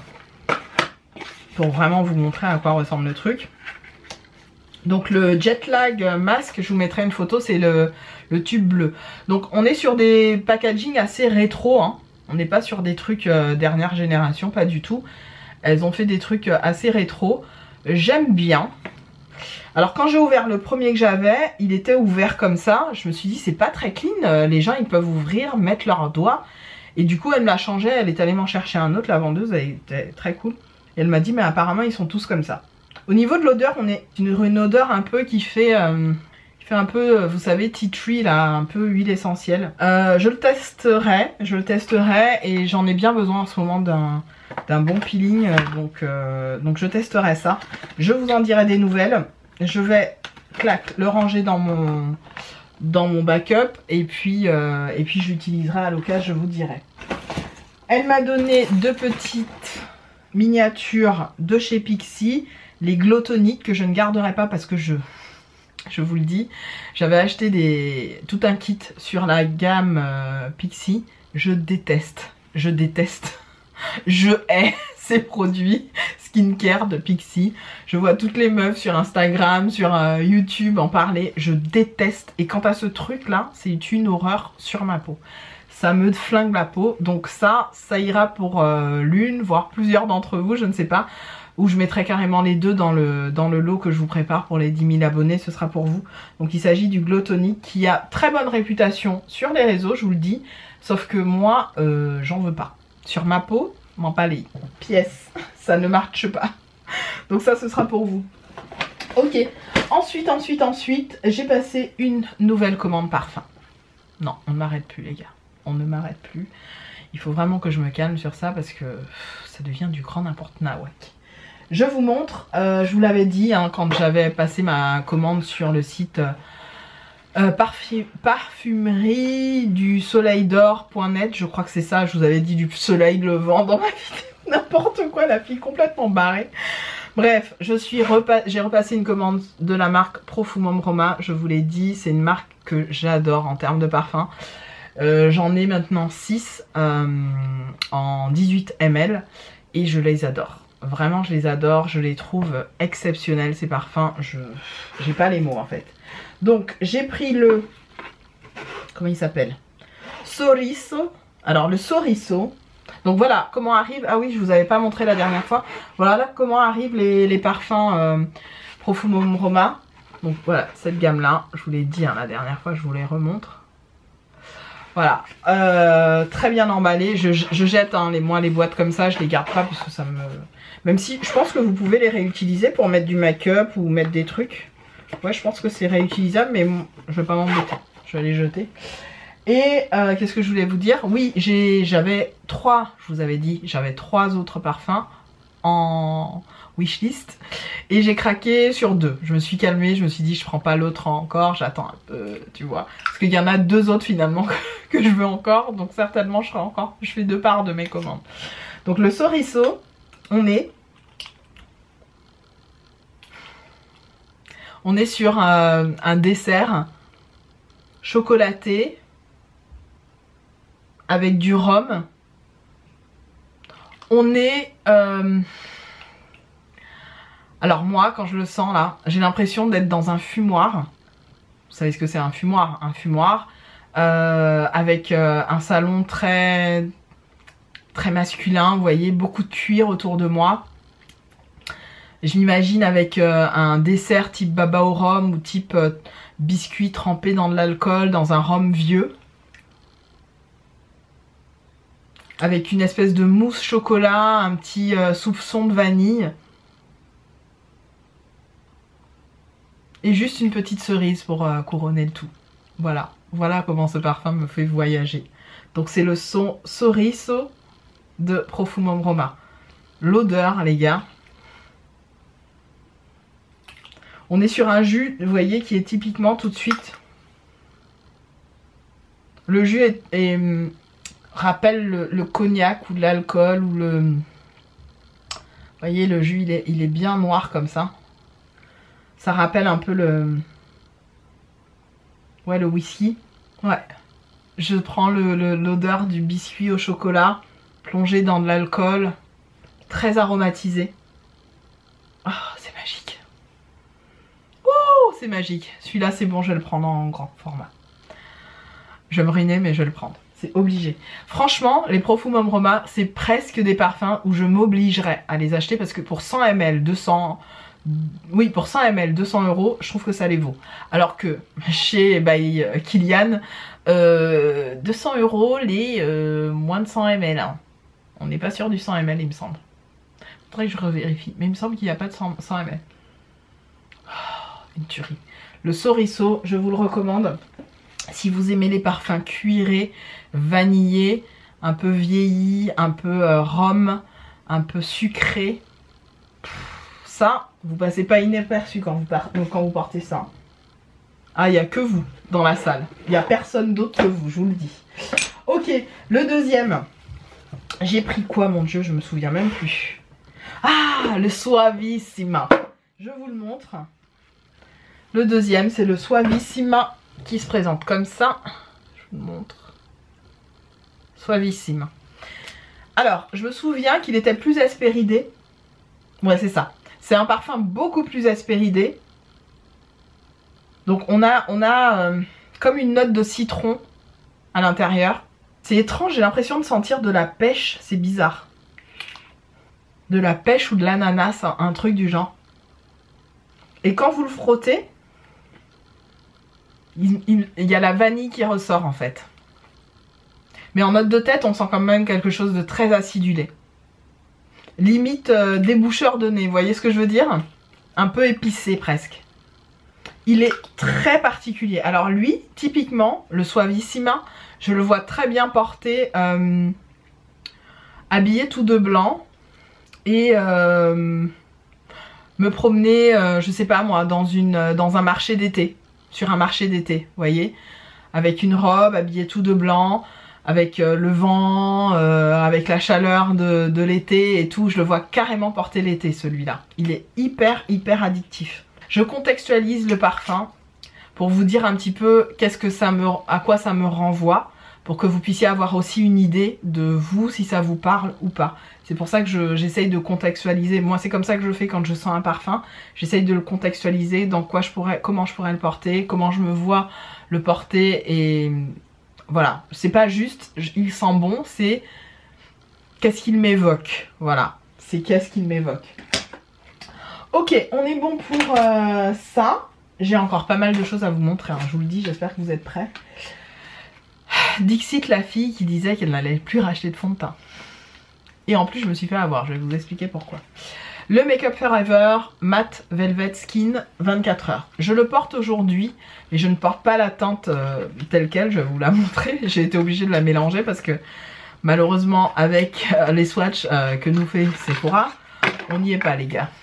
pour vraiment vous montrer à quoi ressemble le truc. Donc le jet lag masque, je vous mettrai une photo, c'est le tube bleu. Donc on est sur des packaging assez rétro, hein. On n'est pas sur des trucs dernière génération, pas du tout. Elles ont fait des trucs assez rétro. J'aime bien. Alors quand j'ai ouvert le premier que j'avais, il était ouvert comme ça. Je me suis dit c'est pas très clean, les gens ils peuvent ouvrir, mettre leurs doigts. Et du coup elle me l'a changé, elle est allée m'en chercher un autre, la vendeuse, elle était très cool. Et elle m'a dit mais apparemment ils sont tous comme ça. Au niveau de l'odeur, on est une odeur un peu qui fait un peu, vous savez, tea tree là, un peu huile essentielle. Je le testerai et j'en ai bien besoin en ce moment d'un bon peeling, donc je testerai ça. Je vous en dirai des nouvelles. Je vais le ranger dans mon backup et puis je l'utiliserai à l'occasion, je vous dirai. Elle m'a donné deux petites miniatures de chez Pixi, les Glow Tonic que je ne garderai pas parce que je vous le dis, j'avais acheté tout un kit sur la gamme Pixi. Je déteste. Je hais ces produits skincare de Pixi. Je vois toutes les meufs sur Instagram, sur YouTube en parler. Je déteste. Et quant à ce truc là, c'est une horreur sur ma peau. Ça me flingue la peau. Donc ça ira pour l'une, voire plusieurs d'entre vous, je ne sais pas. Ou je mettrai carrément les deux dans le lot que je vous prépare pour les 10 000 abonnés, ce sera pour vous. Donc il s'agit du Glow Tonic qui a très bonne réputation sur les réseaux, je vous le dis. Sauf que moi, j'en veux pas. Sur ma peau, m'en pas les pièces, ça ne marche pas. Donc ça, ce sera pour vous. Ok, ensuite, j'ai passé une nouvelle commande parfum. Non, on ne m'arrête plus les gars, on ne m'arrête plus. Il faut vraiment que je me calme sur ça parce que ça devient du grand n'importe nawak. Je vous montre, je vous l'avais dit hein, quand j'avais passé ma commande sur le site parfumerie du soleil d'or.net, je crois que c'est ça, je vous avais dit du soleil levant dans ma vidéo, n'importe quoi, la fille complètement barrée. Bref, j'ai repassé une commande de la marque Profumum Roma, je vous l'ai dit, c'est une marque que j'adore en termes de parfum. J'en ai maintenant 6 en 18 ml et je les adore. Vraiment je les adore, je les trouve exceptionnels ces parfums, j'ai pas les mots en fait. Donc j'ai pris comment il s'appelle? Sorriso. Alors le Sorriso, Donc voilà comment arrive, ah oui je vous avais pas montré la dernière fois, voilà là, comment arrivent les parfums Profumum Roma. Donc voilà cette gamme là, je vous l'ai dit hein, la dernière fois, je vous les remontre. Voilà, très bien emballé, je jette hein, moi les boîtes comme ça, je les garde pas parce que ça me... Même si je pense que vous pouvez les réutiliser pour mettre du make-up ou mettre des trucs. Ouais je pense que c'est réutilisable mais bon, je vais pas m'embêter, je vais les jeter. Et qu'est-ce que je voulais vous dire? Oui, j'avais 3, je vous avais dit, j'avais 3 autres parfums en wishlist. Et j'ai craqué sur 2. Je me suis calmée, je me suis dit je prends pas l'autre encore, j'attends un peu, tu vois. Parce qu'il y en a 2 autres finalement que je veux encore. Donc certainement je fais 2 parts de mes commandes. Donc le Soriso, on est sur un dessert chocolaté avec du rhum. On est... Alors moi, quand je le sens là, j'ai l'impression d'être dans un fumoir. Vous savez ce que c'est un fumoir? Un fumoir avec un salon très masculin, vous voyez, beaucoup de cuir autour de moi. Je m'imagine avec un dessert type baba au rhum ou type biscuit trempé dans de l'alcool, dans un rhum vieux. Avec une espèce de mousse chocolat, un petit soupçon de vanille. Et juste une petite cerise pour couronner le tout. Voilà, voilà comment ce parfum me fait voyager. Donc c'est le son Soriso de Profumum Roma. L'odeur les gars. On est sur un jus, vous voyez, qui est typiquement tout de suite. Le jus rappelle le cognac ou de l'alcool ou le... Vous voyez le jus il est bien noir comme ça. Ça rappelle un peu le whisky. Ouais. Je prends l'odeur du biscuit au chocolat plongé dans de l'alcool. Très aromatisé. Oh c'est magique. Oh c'est magique. Celui-là c'est bon, je vais le prendre en grand format. Je vais me ruiner mais je vais le prendre. C'est obligé. Franchement, les Profumum Roma, c'est presque des parfums où je m'obligerais à les acheter parce que pour 100 ml, 200... Oui, pour 100 ml, 200 €, je trouve que ça les vaut. Alors que chez Kilian, 200 € les moins de 100 ml. Hein. On n'est pas sûr du 100 ml, il me semble. Faudrait que je revérifie. Mais il me semble qu'il n'y a pas de 100 ml. Oh, une tuerie. Le Soriso, je vous le recommande. Si vous aimez les parfums cuirés, vanillés, un peu vieillis, un peu rhum, un peu sucré. Ça, vous passez pas inaperçu quand vous portez ça. Ah, il n'y a que vous dans la salle. Il n'y a personne d'autre que vous, je vous le dis. Ok, le deuxième. J'ai pris quoi, mon Dieu, je me souviens même plus. Ah, le Suavissima. Je vous le montre. Le deuxième, c'est le Suavissima qui se présente comme ça. Je vous le montre. Suavissima. Alors, je me souviens qu'il était plus aspéridé. Ouais, c'est ça. C'est un parfum beaucoup plus aspéridé. Donc on a comme une note de citron à l'intérieur. C'est étrange, j'ai l'impression de sentir de la pêche, c'est bizarre. De la pêche ou de l'ananas, un truc du genre. Et quand vous le frottez, il y a la vanille qui ressort en fait. Mais en note de tête, on sent quand même quelque chose de très acidulé. Limite déboucheur de nez, vous voyez ce que je veux dire? Un peu épicé presque. Il est très particulier. Alors lui, typiquement, le Suavissima, je le vois très bien porter habillé tout de blanc et me promener, je sais pas moi, dans un marché d'été, sur un marché d'été, vous voyez, avec une robe, habillé tout de blanc, avec le vent, avec la chaleur de l'été et tout. Je le vois carrément porter l'été celui-là. Il est hyper addictif. Je contextualise le parfum pour vous dire un petit peu à quoi ça me renvoie, pour que vous puissiez avoir aussi une idée de vous, si ça vous parle ou pas. C'est pour ça que j'essaye de contextualiser. Moi, c'est comme ça que je fais quand je sens un parfum. J'essaye de le contextualiser dans comment je pourrais le porter, comment je me vois le porter et... Voilà, c'est pas juste il sent bon, c'est qu'est-ce qu'il m'évoque. Voilà, c'est qu'est-ce qu'il m'évoque. Ok, on est bon pour ça. J'ai encore pas mal de choses à vous montrer, hein, je vous le dis, j'espère que vous êtes prêts. Dixit, la fille qui disait qu'elle n'allait plus racheter de fond de teint. Et en plus, je me suis fait avoir, je vais vous expliquer pourquoi. Le Make Up Forever Matte Velvet Skin 24 heures. Je le porte aujourd'hui, mais je ne porte pas la teinte telle qu'elle, je vais vous la montrer. J'ai été obligée de la mélanger parce que malheureusement, avec les swatchs que nous fait Sephora, on n'y est pas les gars.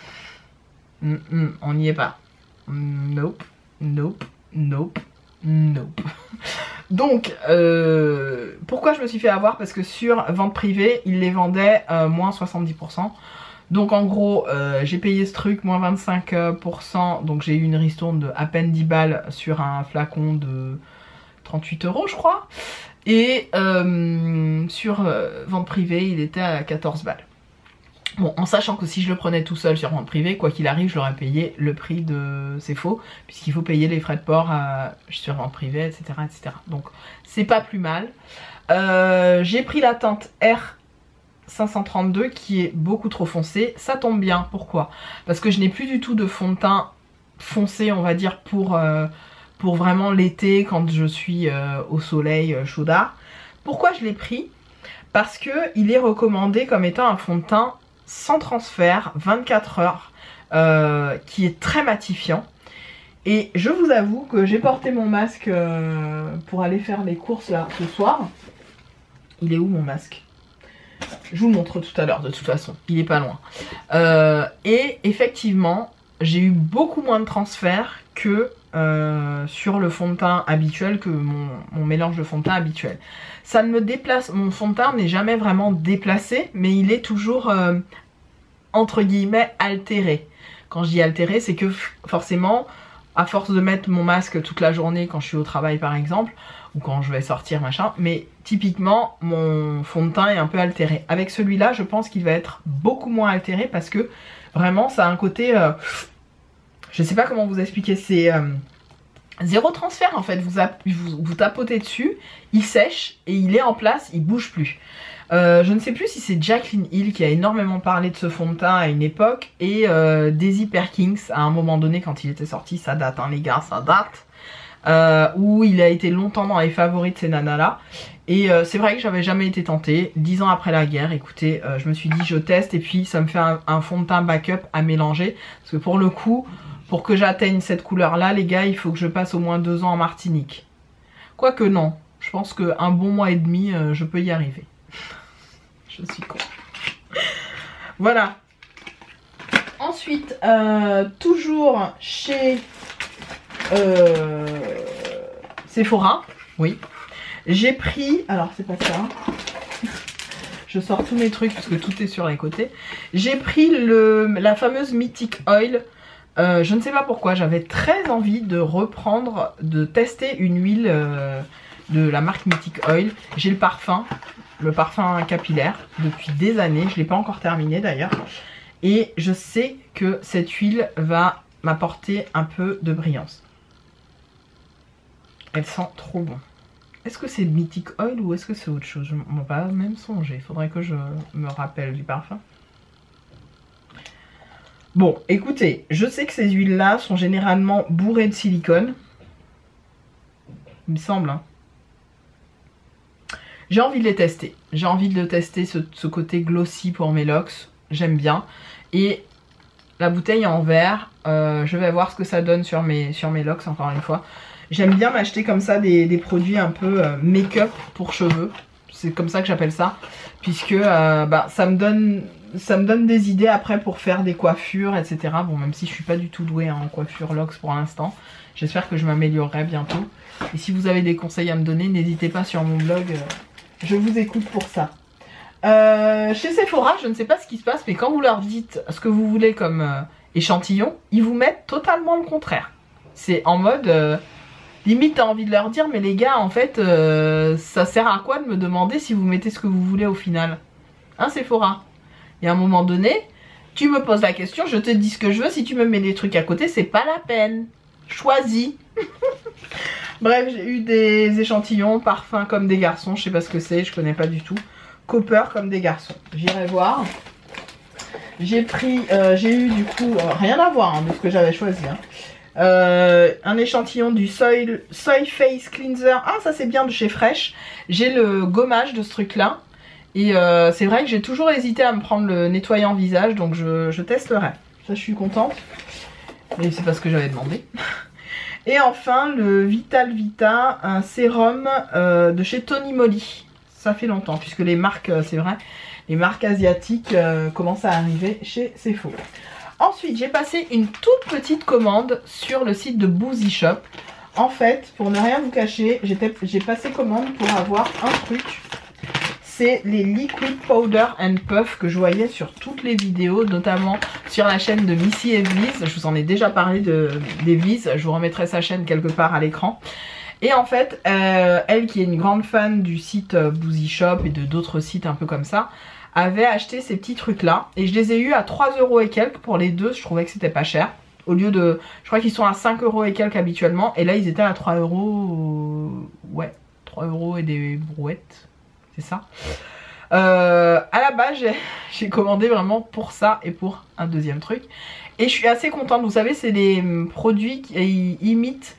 On n'y est pas. Nope, nope, nope, nope. Donc, pourquoi je me suis fait avoir? Parce que sur vente privée, ils les vendaient moins 70%. Donc en gros, j'ai payé ce truc moins 25%. Donc j'ai eu une ristourne de à peine 10 balles sur un flacon de 38 € je crois. Et sur vente privée, il était à 14 balles. Bon, en sachant que si je le prenais tout seul sur vente privée, quoi qu'il arrive, je l'aurais payé le prix de... C'est faux, puisqu'il faut payer les frais de port sur vente privée, etc. etc. Donc, c'est pas plus mal. J'ai pris la teinte R532 qui est beaucoup trop foncée. Ça tombe bien, pourquoi? Parce que je n'ai plus du tout de fond de teint foncé, on va dire, pour vraiment l'été, quand je suis au soleil chaudard. Pourquoi je l'ai pris? Parce qu'il est recommandé comme étant un fond de teint sans transfert, 24 heures, qui est très matifiant. Et je vous avoue que j'ai porté mon masque pour aller faire les courses là ce soir. Il est où mon masque? Je vous le montre tout à l'heure de toute façon, il est pas loin. Et effectivement, j'ai eu beaucoup moins de transfert que sur le fond de teint habituel, que mon mélange de fond de teint habituel. Ça ne me déplace, mon fond de teint n'est jamais vraiment déplacé, mais il est toujours entre guillemets altéré. Quand je dis altéré, c'est que forcément, à force de mettre mon masque toute la journée quand je suis au travail par exemple, ou quand je vais sortir machin, mais typiquement mon fond de teint est un peu altéré. Avec celui-là, je pense qu'il va être beaucoup moins altéré parce que vraiment ça a un côté, je sais pas comment vous expliquer, c'est zéro transfert en fait, vous tapotez dessus, il sèche et il est en place, il bouge plus. Je ne sais plus si c'est Jaclyn Hill qui a énormément parlé de ce fond de teint à une époque et Daisy Perkins à un moment donné quand il était sorti, ça date hein les gars, ça date, où il a été longtemps dans les favoris de ces nanas là. Et c'est vrai que j'avais jamais été tentée, 10 ans après la guerre, écoutez, je me suis dit je teste et puis ça me fait un fond de teint backup à mélanger. Parce que pour le coup, pour que j'atteigne cette couleur là les gars, il faut que je passe au moins 2 ans en Martinique. Quoique non, je pense qu'un bon mois et demi, je peux y arriver. Je suis con. Voilà. Ensuite, toujours chez Sephora, oui. J'ai pris, alors c'est pas ça. Je sors tous mes trucs parce que tout est sur les côtés. J'ai pris la fameuse Mythic Oil. Je ne sais pas pourquoi, j'avais très envie de reprendre, de tester une huile de la marque Mythic Oil. J'ai le parfum capillaire depuis des années, je ne l'ai pas encore terminé d'ailleurs. Et je sais que cette huile va m'apporter un peu de brillance. Elle sent trop bon. Est-ce que c'est Mythic Oil ou est-ce que c'est autre chose? Je ne m'en pas même songer, il faudrait que je me rappelle du parfum. Bon, écoutez, je sais que ces huiles-là sont généralement bourrées de silicone. Il me semble, hein. J'ai envie de les tester. J'ai envie de tester ce côté glossy pour mes locks. J'aime bien. Et la bouteille en verre, je vais voir ce que ça donne sur mes locks, encore une fois. J'aime bien m'acheter comme ça des produits un peu make-up pour cheveux. C'est comme ça que j'appelle ça. Puisque ça me donne des idées après pour faire des coiffures, etc. Bon, même si je suis pas du tout douée en coiffure locks pour l'instant. J'espère que je m'améliorerai bientôt. Et si vous avez des conseils à me donner, n'hésitez pas sur mon blog. Je vous écoute pour ça. Chez Sephora, je ne sais pas ce qui se passe, mais quand vous leur dites ce que vous voulez comme échantillon, ils vous mettent totalement le contraire. C'est en mode... limite, t'as envie de leur dire, mais les gars, en fait, ça sert à quoi de me demander si vous mettez ce que vous voulez au final? Hein, Sephora? Et à un moment donné, tu me poses la question, je te dis ce que je veux, si tu me mets des trucs à côté, c'est pas la peine. Choisis. Bref, j'ai eu des échantillons, parfums comme des garçons, je sais pas ce que c'est, je connais pas du tout. copper comme des garçons. J'irai voir. J'ai eu du coup, rien à voir hein, de ce que j'avais choisi. Hein. Un échantillon du Soy Face Cleanser. Ah, ça c'est bien de chez Fresh. J'ai le gommage de ce truc là. Et c'est vrai que j'ai toujours hésité à me prendre le nettoyant visage. Donc je testerai. Ça je suis contente. Mais c'est pas ce que j'avais demandé. Et enfin le Vital Vita, un sérum de chez Tony Moly. Ça fait longtemps puisque les marques, c'est vrai, les marques asiatiques commencent à arriver chez Sephora. Ensuite, j'ai passé une toute petite commande sur le site de Boozy Shop. En fait, pour ne rien vous cacher, j'ai passé commande pour avoir un truc. C'est les Liquid Powder and Puff que je voyais sur toutes les vidéos, notamment sur la chaîne de Missy et Vliz. Je vous en ai déjà parlé des Vliz, je vous remettrai sa chaîne quelque part à l'écran. Et en fait, elle qui est une grande fan du site Boozy Shop et de d'autres sites un peu comme ça, avait acheté ces petits trucs là et je les ai eu à 3 € et quelques pour les deux. Je trouvais que c'était pas cher au lieu de, je crois qu'ils sont à 5 € et quelques habituellement et là ils étaient à 3 €, ouais 3 € et des brouettes, c'est ça. À la base j'ai commandé vraiment pour ça et pour un deuxième truc et je suis assez contente. Vous savez, c'est des produits qui imitent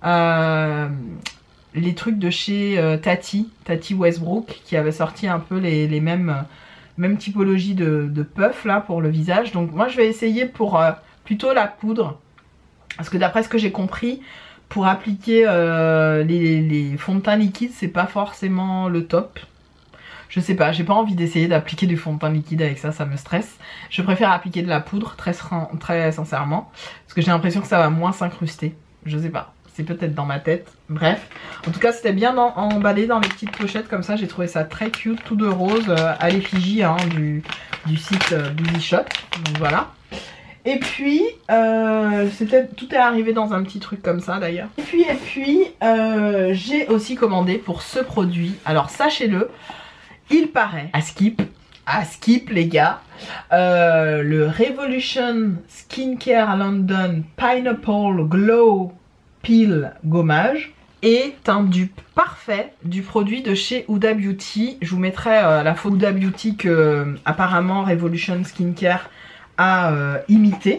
les trucs de chez Tati Westbrook qui avait sorti un peu les mêmes typologies de puff là pour le visage. Donc moi je vais essayer pour plutôt la poudre. Parce que d'après ce que j'ai compris, pour appliquer les fonds de teint liquides, c'est pas forcément le top. Je sais pas, j'ai pas envie d'essayer d'appliquer du fond de teint liquide avec ça, ça me stresse. Je préfère appliquer de la poudre très sincèrement. Parce que j'ai l'impression que ça va moins s'incruster. Je sais pas. C'est peut-être dans ma tête, bref. En tout cas, c'était bien emballé dans les petites pochettes comme ça. J'ai trouvé ça très cute, tout de rose, à l'effigie hein, du site Boozy Shop. Donc voilà. Et puis, tout est arrivé dans un petit truc comme ça d'ailleurs. Et puis, j'ai aussi commandé pour ce produit. Alors sachez-le, il paraît, à Skip les gars, le Revolution Skincare London Pineapple Glow Peel Gommage est un dupe parfait du produit de chez Huda Beauty. Je vous mettrai la photo Huda Beauty que apparemment Revolution Skincare a imité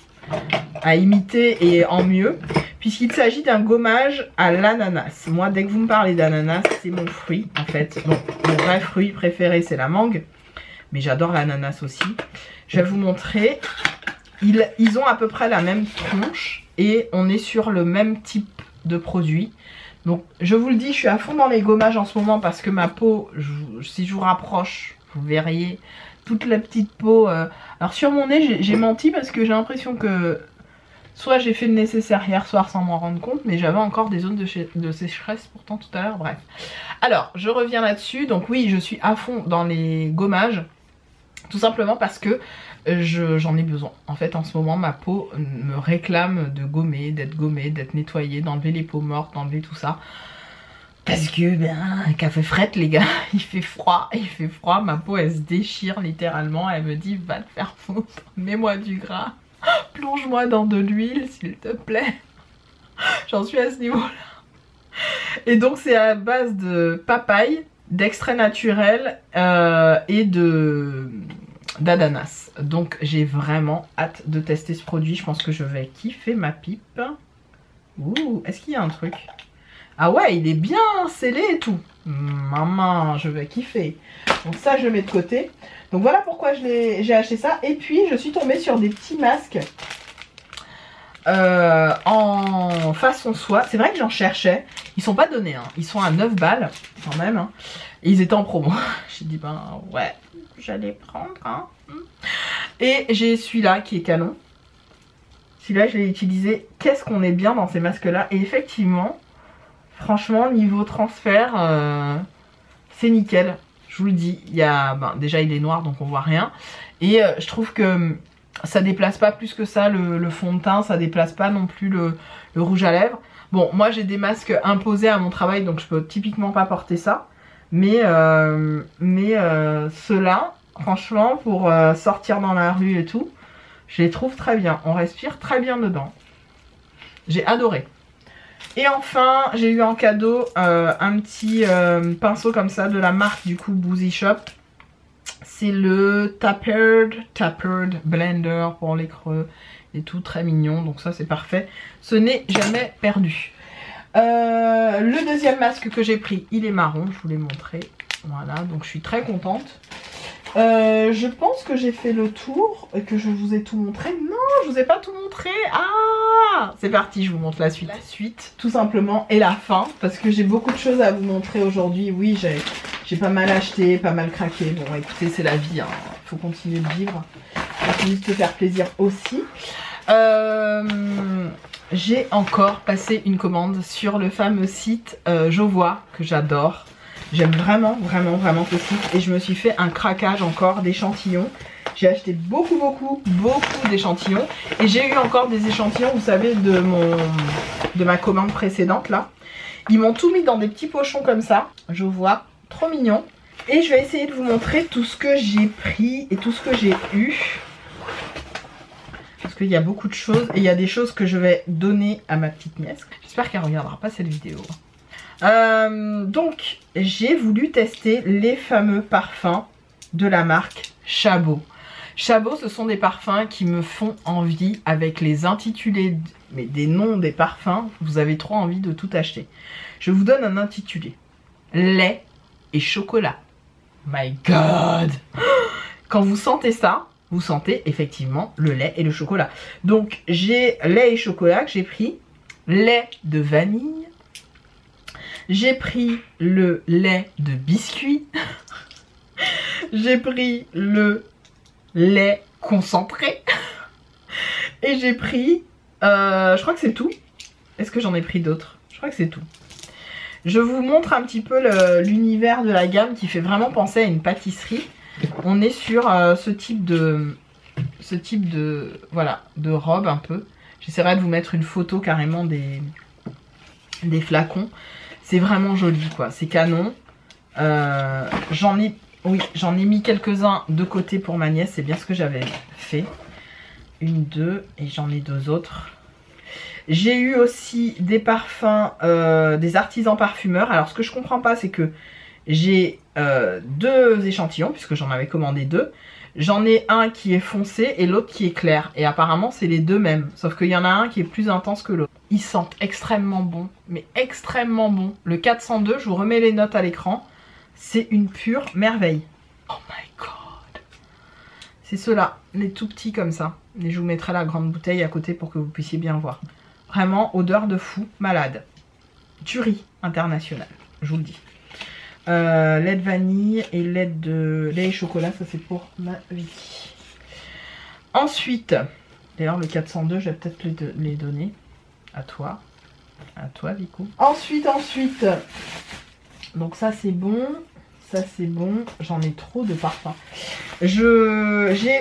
et en mieux, puisqu'il s'agit d'un gommage à l'ananas. Moi dès que vous me parlez d'ananas, c'est mon fruit en fait. Bon, mon vrai fruit préféré c'est la mangue, mais j'adore l'ananas aussi. Je vais vous montrer. Ils ont à peu près la même tronche et on est sur le même type de produit. Donc je vous le dis, je suis à fond dans les gommages en ce moment parce que ma peau, si je vous rapproche, vous verriez toute la petite peau. Alors sur mon nez, j'ai menti parce que j'ai l'impression que soit j'ai fait le nécessaire hier soir sans m'en rendre compte, mais j'avais encore des zones de sécheresse pourtant tout à l'heure, bref. Alors je reviens là-dessus, donc oui, je suis à fond dans les gommages. Tout simplement parce que j'en ai besoin. En fait, en ce moment, ma peau me réclame de gommer, d'être nettoyée, d'enlever les peaux mortes, d'enlever tout ça. Parce que, café frette, les gars, il fait froid, ma peau, elle se déchire littéralement. Elle me dit, va te faire foutre, mets-moi du gras, plonge-moi dans de l'huile, s'il te plaît. J'en suis à ce niveau-là. Et donc, c'est à base de papaye, d'extrait naturel et d'ananas. Donc j'ai vraiment hâte de tester ce produit. Je pense que je vais kiffer ma pipe. Ouh, est-ce qu'il y a un truc? Ah ouais, il est bien scellé et tout. Maman, je vais kiffer. Donc ça, je mets de côté. Donc voilà pourquoi j'ai acheté ça. Et puis, je suis tombée sur des petits masques en façon soie. C'est vrai que j'en cherchais. Ils sont pas donnés, hein. Ils sont à 9 balles quand même. Hein. Et ils étaient en promo. J'ai dit, ben ouais, j'allais prendre. Hein. Et j'ai celui-là qui est canon. Celui-là, je l'ai utilisé. Qu'est-ce qu'on est bien dans ces masques-là. Et effectivement, franchement, niveau transfert, c'est nickel. Je vous le dis. Il y a, déjà, il est noir, donc on voit rien. Et je trouve que ça déplace pas plus que ça le fond de teint. Ça déplace pas non plus le rouge à lèvres. Bon, moi, j'ai des masques imposés à mon travail, donc je peux typiquement pas porter ça. Mais ceux-là, franchement, pour sortir dans la rue et tout, je les trouve très bien. On respire très bien dedans. J'ai adoré. Et enfin, j'ai eu en cadeau un petit pinceau comme ça de la marque du coup Boozy Shop. C'est le Tapered Blender pour les creux et tout, très mignon. Donc ça c'est parfait. Ce n'est jamais perdu. Le deuxième masque que j'ai pris, il est marron, je vous l'ai montré. Voilà, donc je suis très contente. Je pense que j'ai fait le tour et que je vous ai tout montré. Non, je vous ai pas tout montré. Ah, c'est parti, je vous montre la suite. La suite, tout simplement, et la fin, parce que j'ai beaucoup de choses à vous montrer aujourd'hui. Oui, j'ai pas mal acheté, pas mal craqué. Bon, écoutez, c'est la vie, hein. Faut continuer de vivre. Faut continuer de se faire plaisir aussi. J'ai encore passé une commande sur le fameux site Jovois, que j'adore. J'aime vraiment ce site et je me suis fait un craquage encore d'échantillons. J'ai acheté beaucoup d'échantillons et j'ai eu encore des échantillons, vous savez, de ma commande précédente là. Ils m'ont tout mis dans des petits pochons comme ça, je vois, trop mignon. Et je vais essayer de vous montrer tout ce que j'ai pris et tout ce que j'ai eu. Parce qu'il y a beaucoup de choses et il y a des choses que je vais donner à ma petite nièce. J'espère qu'elle ne regardera pas cette vidéo. Donc j'ai voulu tester les fameux parfums de la marque Chabot. Chabot, ce sont des parfums qui me font envie avec les intitulés, mais des noms des parfums, vous avez trop envie de tout acheter. Je vous donne un intitulé. Lait et chocolat. My God! Quand vous sentez ça, vous sentez effectivement le lait et le chocolat. Donc j'ai lait et chocolat que j'ai pris, lait de vanille. J'ai pris le lait de biscuit. J'ai pris le lait concentré. Et j'ai pris... je crois que c'est tout. Est-ce que j'en ai pris d'autres? Je crois que c'est tout. Je vous montre un petit peu l'univers de la gamme qui fait vraiment penser à une pâtisserie. On est sur ce type de voilà, de robe un peu. J'essaierai de vous mettre une photo carrément des flacons. C'est vraiment joli quoi, c'est canon. J'en ai mis quelques-uns de côté pour ma nièce, c'est bien ce que j'avais fait. Une, deux, et j'en ai deux autres. J'ai eu aussi des parfums, des artisans parfumeurs. Alors ce que je comprends pas, c'est que j'ai deux échantillons, puisque j'en avais commandé deux. J'en ai un qui est foncé et l'autre qui est clair. Et apparemment c'est les deux mêmes, sauf qu'il y en a un qui est plus intense que l'autre. Ils sentent extrêmement bon, mais extrêmement bon. Le 402, je vous remets les notes à l'écran. C'est une pure merveille. Oh my God. C'est ceux-là, les tout petits comme ça. Et je vous mettrai la grande bouteille à côté pour que vous puissiez bien voir. Vraiment, odeur de fou, malade. Tuerie internationale, je vous le dis. Lait de vanille et lait et chocolat, ça c'est pour ma vie. Ensuite, d'ailleurs le 402, je vais peut-être les donner à toi. À toi, Vicou. Ensuite, donc ça c'est bon. Ça c'est bon. J'en ai trop de parfums. J'ai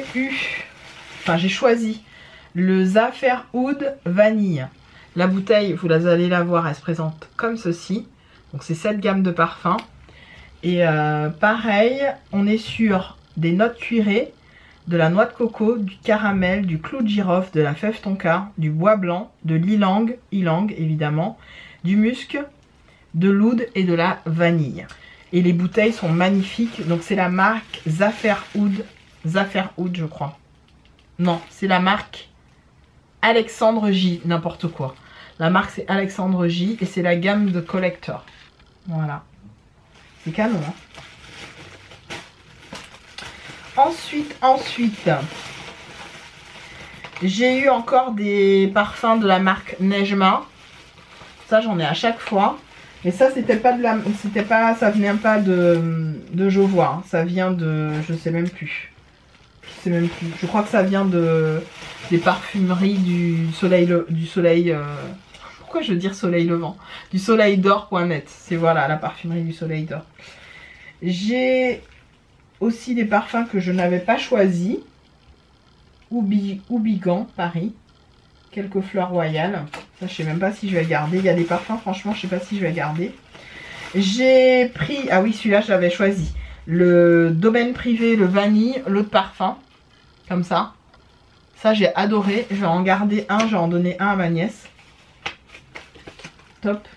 choisi le Zaffer Oud Vanille. La bouteille, vous allez la voir, elle se présente comme ceci. Donc c'est cette gamme de parfums. Et pareil, on est sur des notes cuirées, de la noix de coco, du caramel, du clou de girofle, de la fève tonka, du bois blanc, de l'ilang évidemment, du musc, de l'oud et de la vanille. Et les bouteilles sont magnifiques. Donc c'est la marque Zaffer Oud je crois. Non, c'est la marque Alexandre J, n'importe quoi. La marque c'est Alexandre J et c'est la gamme de Collector. Voilà. C'est canon, hein. Ensuite, j'ai eu encore des parfums de la marque Nejma. Ça, j'en ai à chaque fois. Mais ça, ça venait pas de Jovois. Hein. Ça vient de, je sais même plus. Je crois que ça vient des parfumeries du soleil. Pourquoi je veux dire soleil levant? Du soleil d'or.net. C'est voilà, la parfumerie du soleil d'or. J'ai aussi des parfums que je n'avais pas choisis. Oubigan, Paris. Quelques fleurs royales. Ça, je sais même pas si je vais garder. Il y a des parfums, franchement, je sais pas si je vais garder. J'ai pris, ah oui, celui-là, je l'avais choisi. Le domaine privé, le vanille, l'autre parfum. Comme ça. Ça, j'ai adoré. Je vais en garder un, je vais en donner un à ma nièce. top.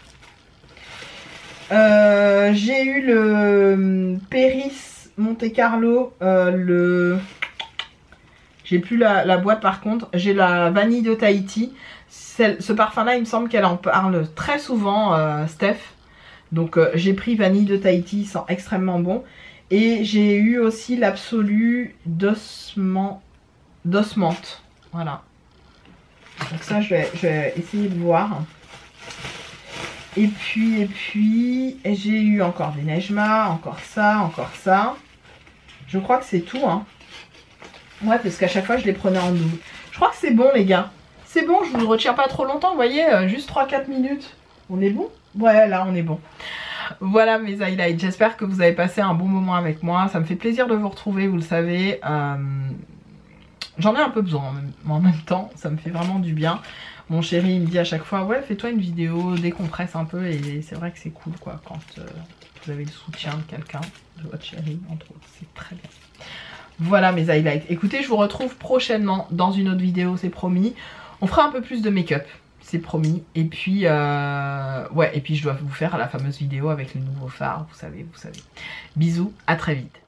J'ai eu le Péris Monte Carlo, j'ai plus la boîte par contre, j'ai la vanille de Tahiti. Ce parfum là il me semble qu'elle en parle très souvent, Steph. Donc j'ai pris vanille de Tahiti, il sent extrêmement bon. Et j'ai eu aussi l'absolu d'osmante. Voilà. Donc ça je vais essayer de voir. Et puis j'ai eu encore des Nejma, encore ça. Je crois que c'est tout, hein. Ouais, parce qu'à chaque fois je les prenais en double. Je crois que c'est bon les gars. C'est bon, je vous retiens pas trop longtemps, vous voyez, juste 3-4 minutes. On est bon? Ouais, là on est bon. Voilà mes highlights, j'espère que vous avez passé un bon moment avec moi. Ça me fait plaisir de vous retrouver, vous le savez. J'en ai un peu besoin en même temps, ça me fait vraiment du bien. Mon chéri il me dit à chaque fois, ouais fais-toi une vidéo, décompresse un peu. Et c'est vrai que c'est cool quoi, quand vous avez le soutien de quelqu'un, de votre chéri entre autres, c'est très bien. Voilà mes highlights. Écoutez, je vous retrouve prochainement dans une autre vidéo, c'est promis. On fera un peu plus de make-up, c'est promis. Et puis, ouais, et puis je dois vous faire la fameuse vidéo avec les nouveaux fards, vous savez. Bisous, à très vite.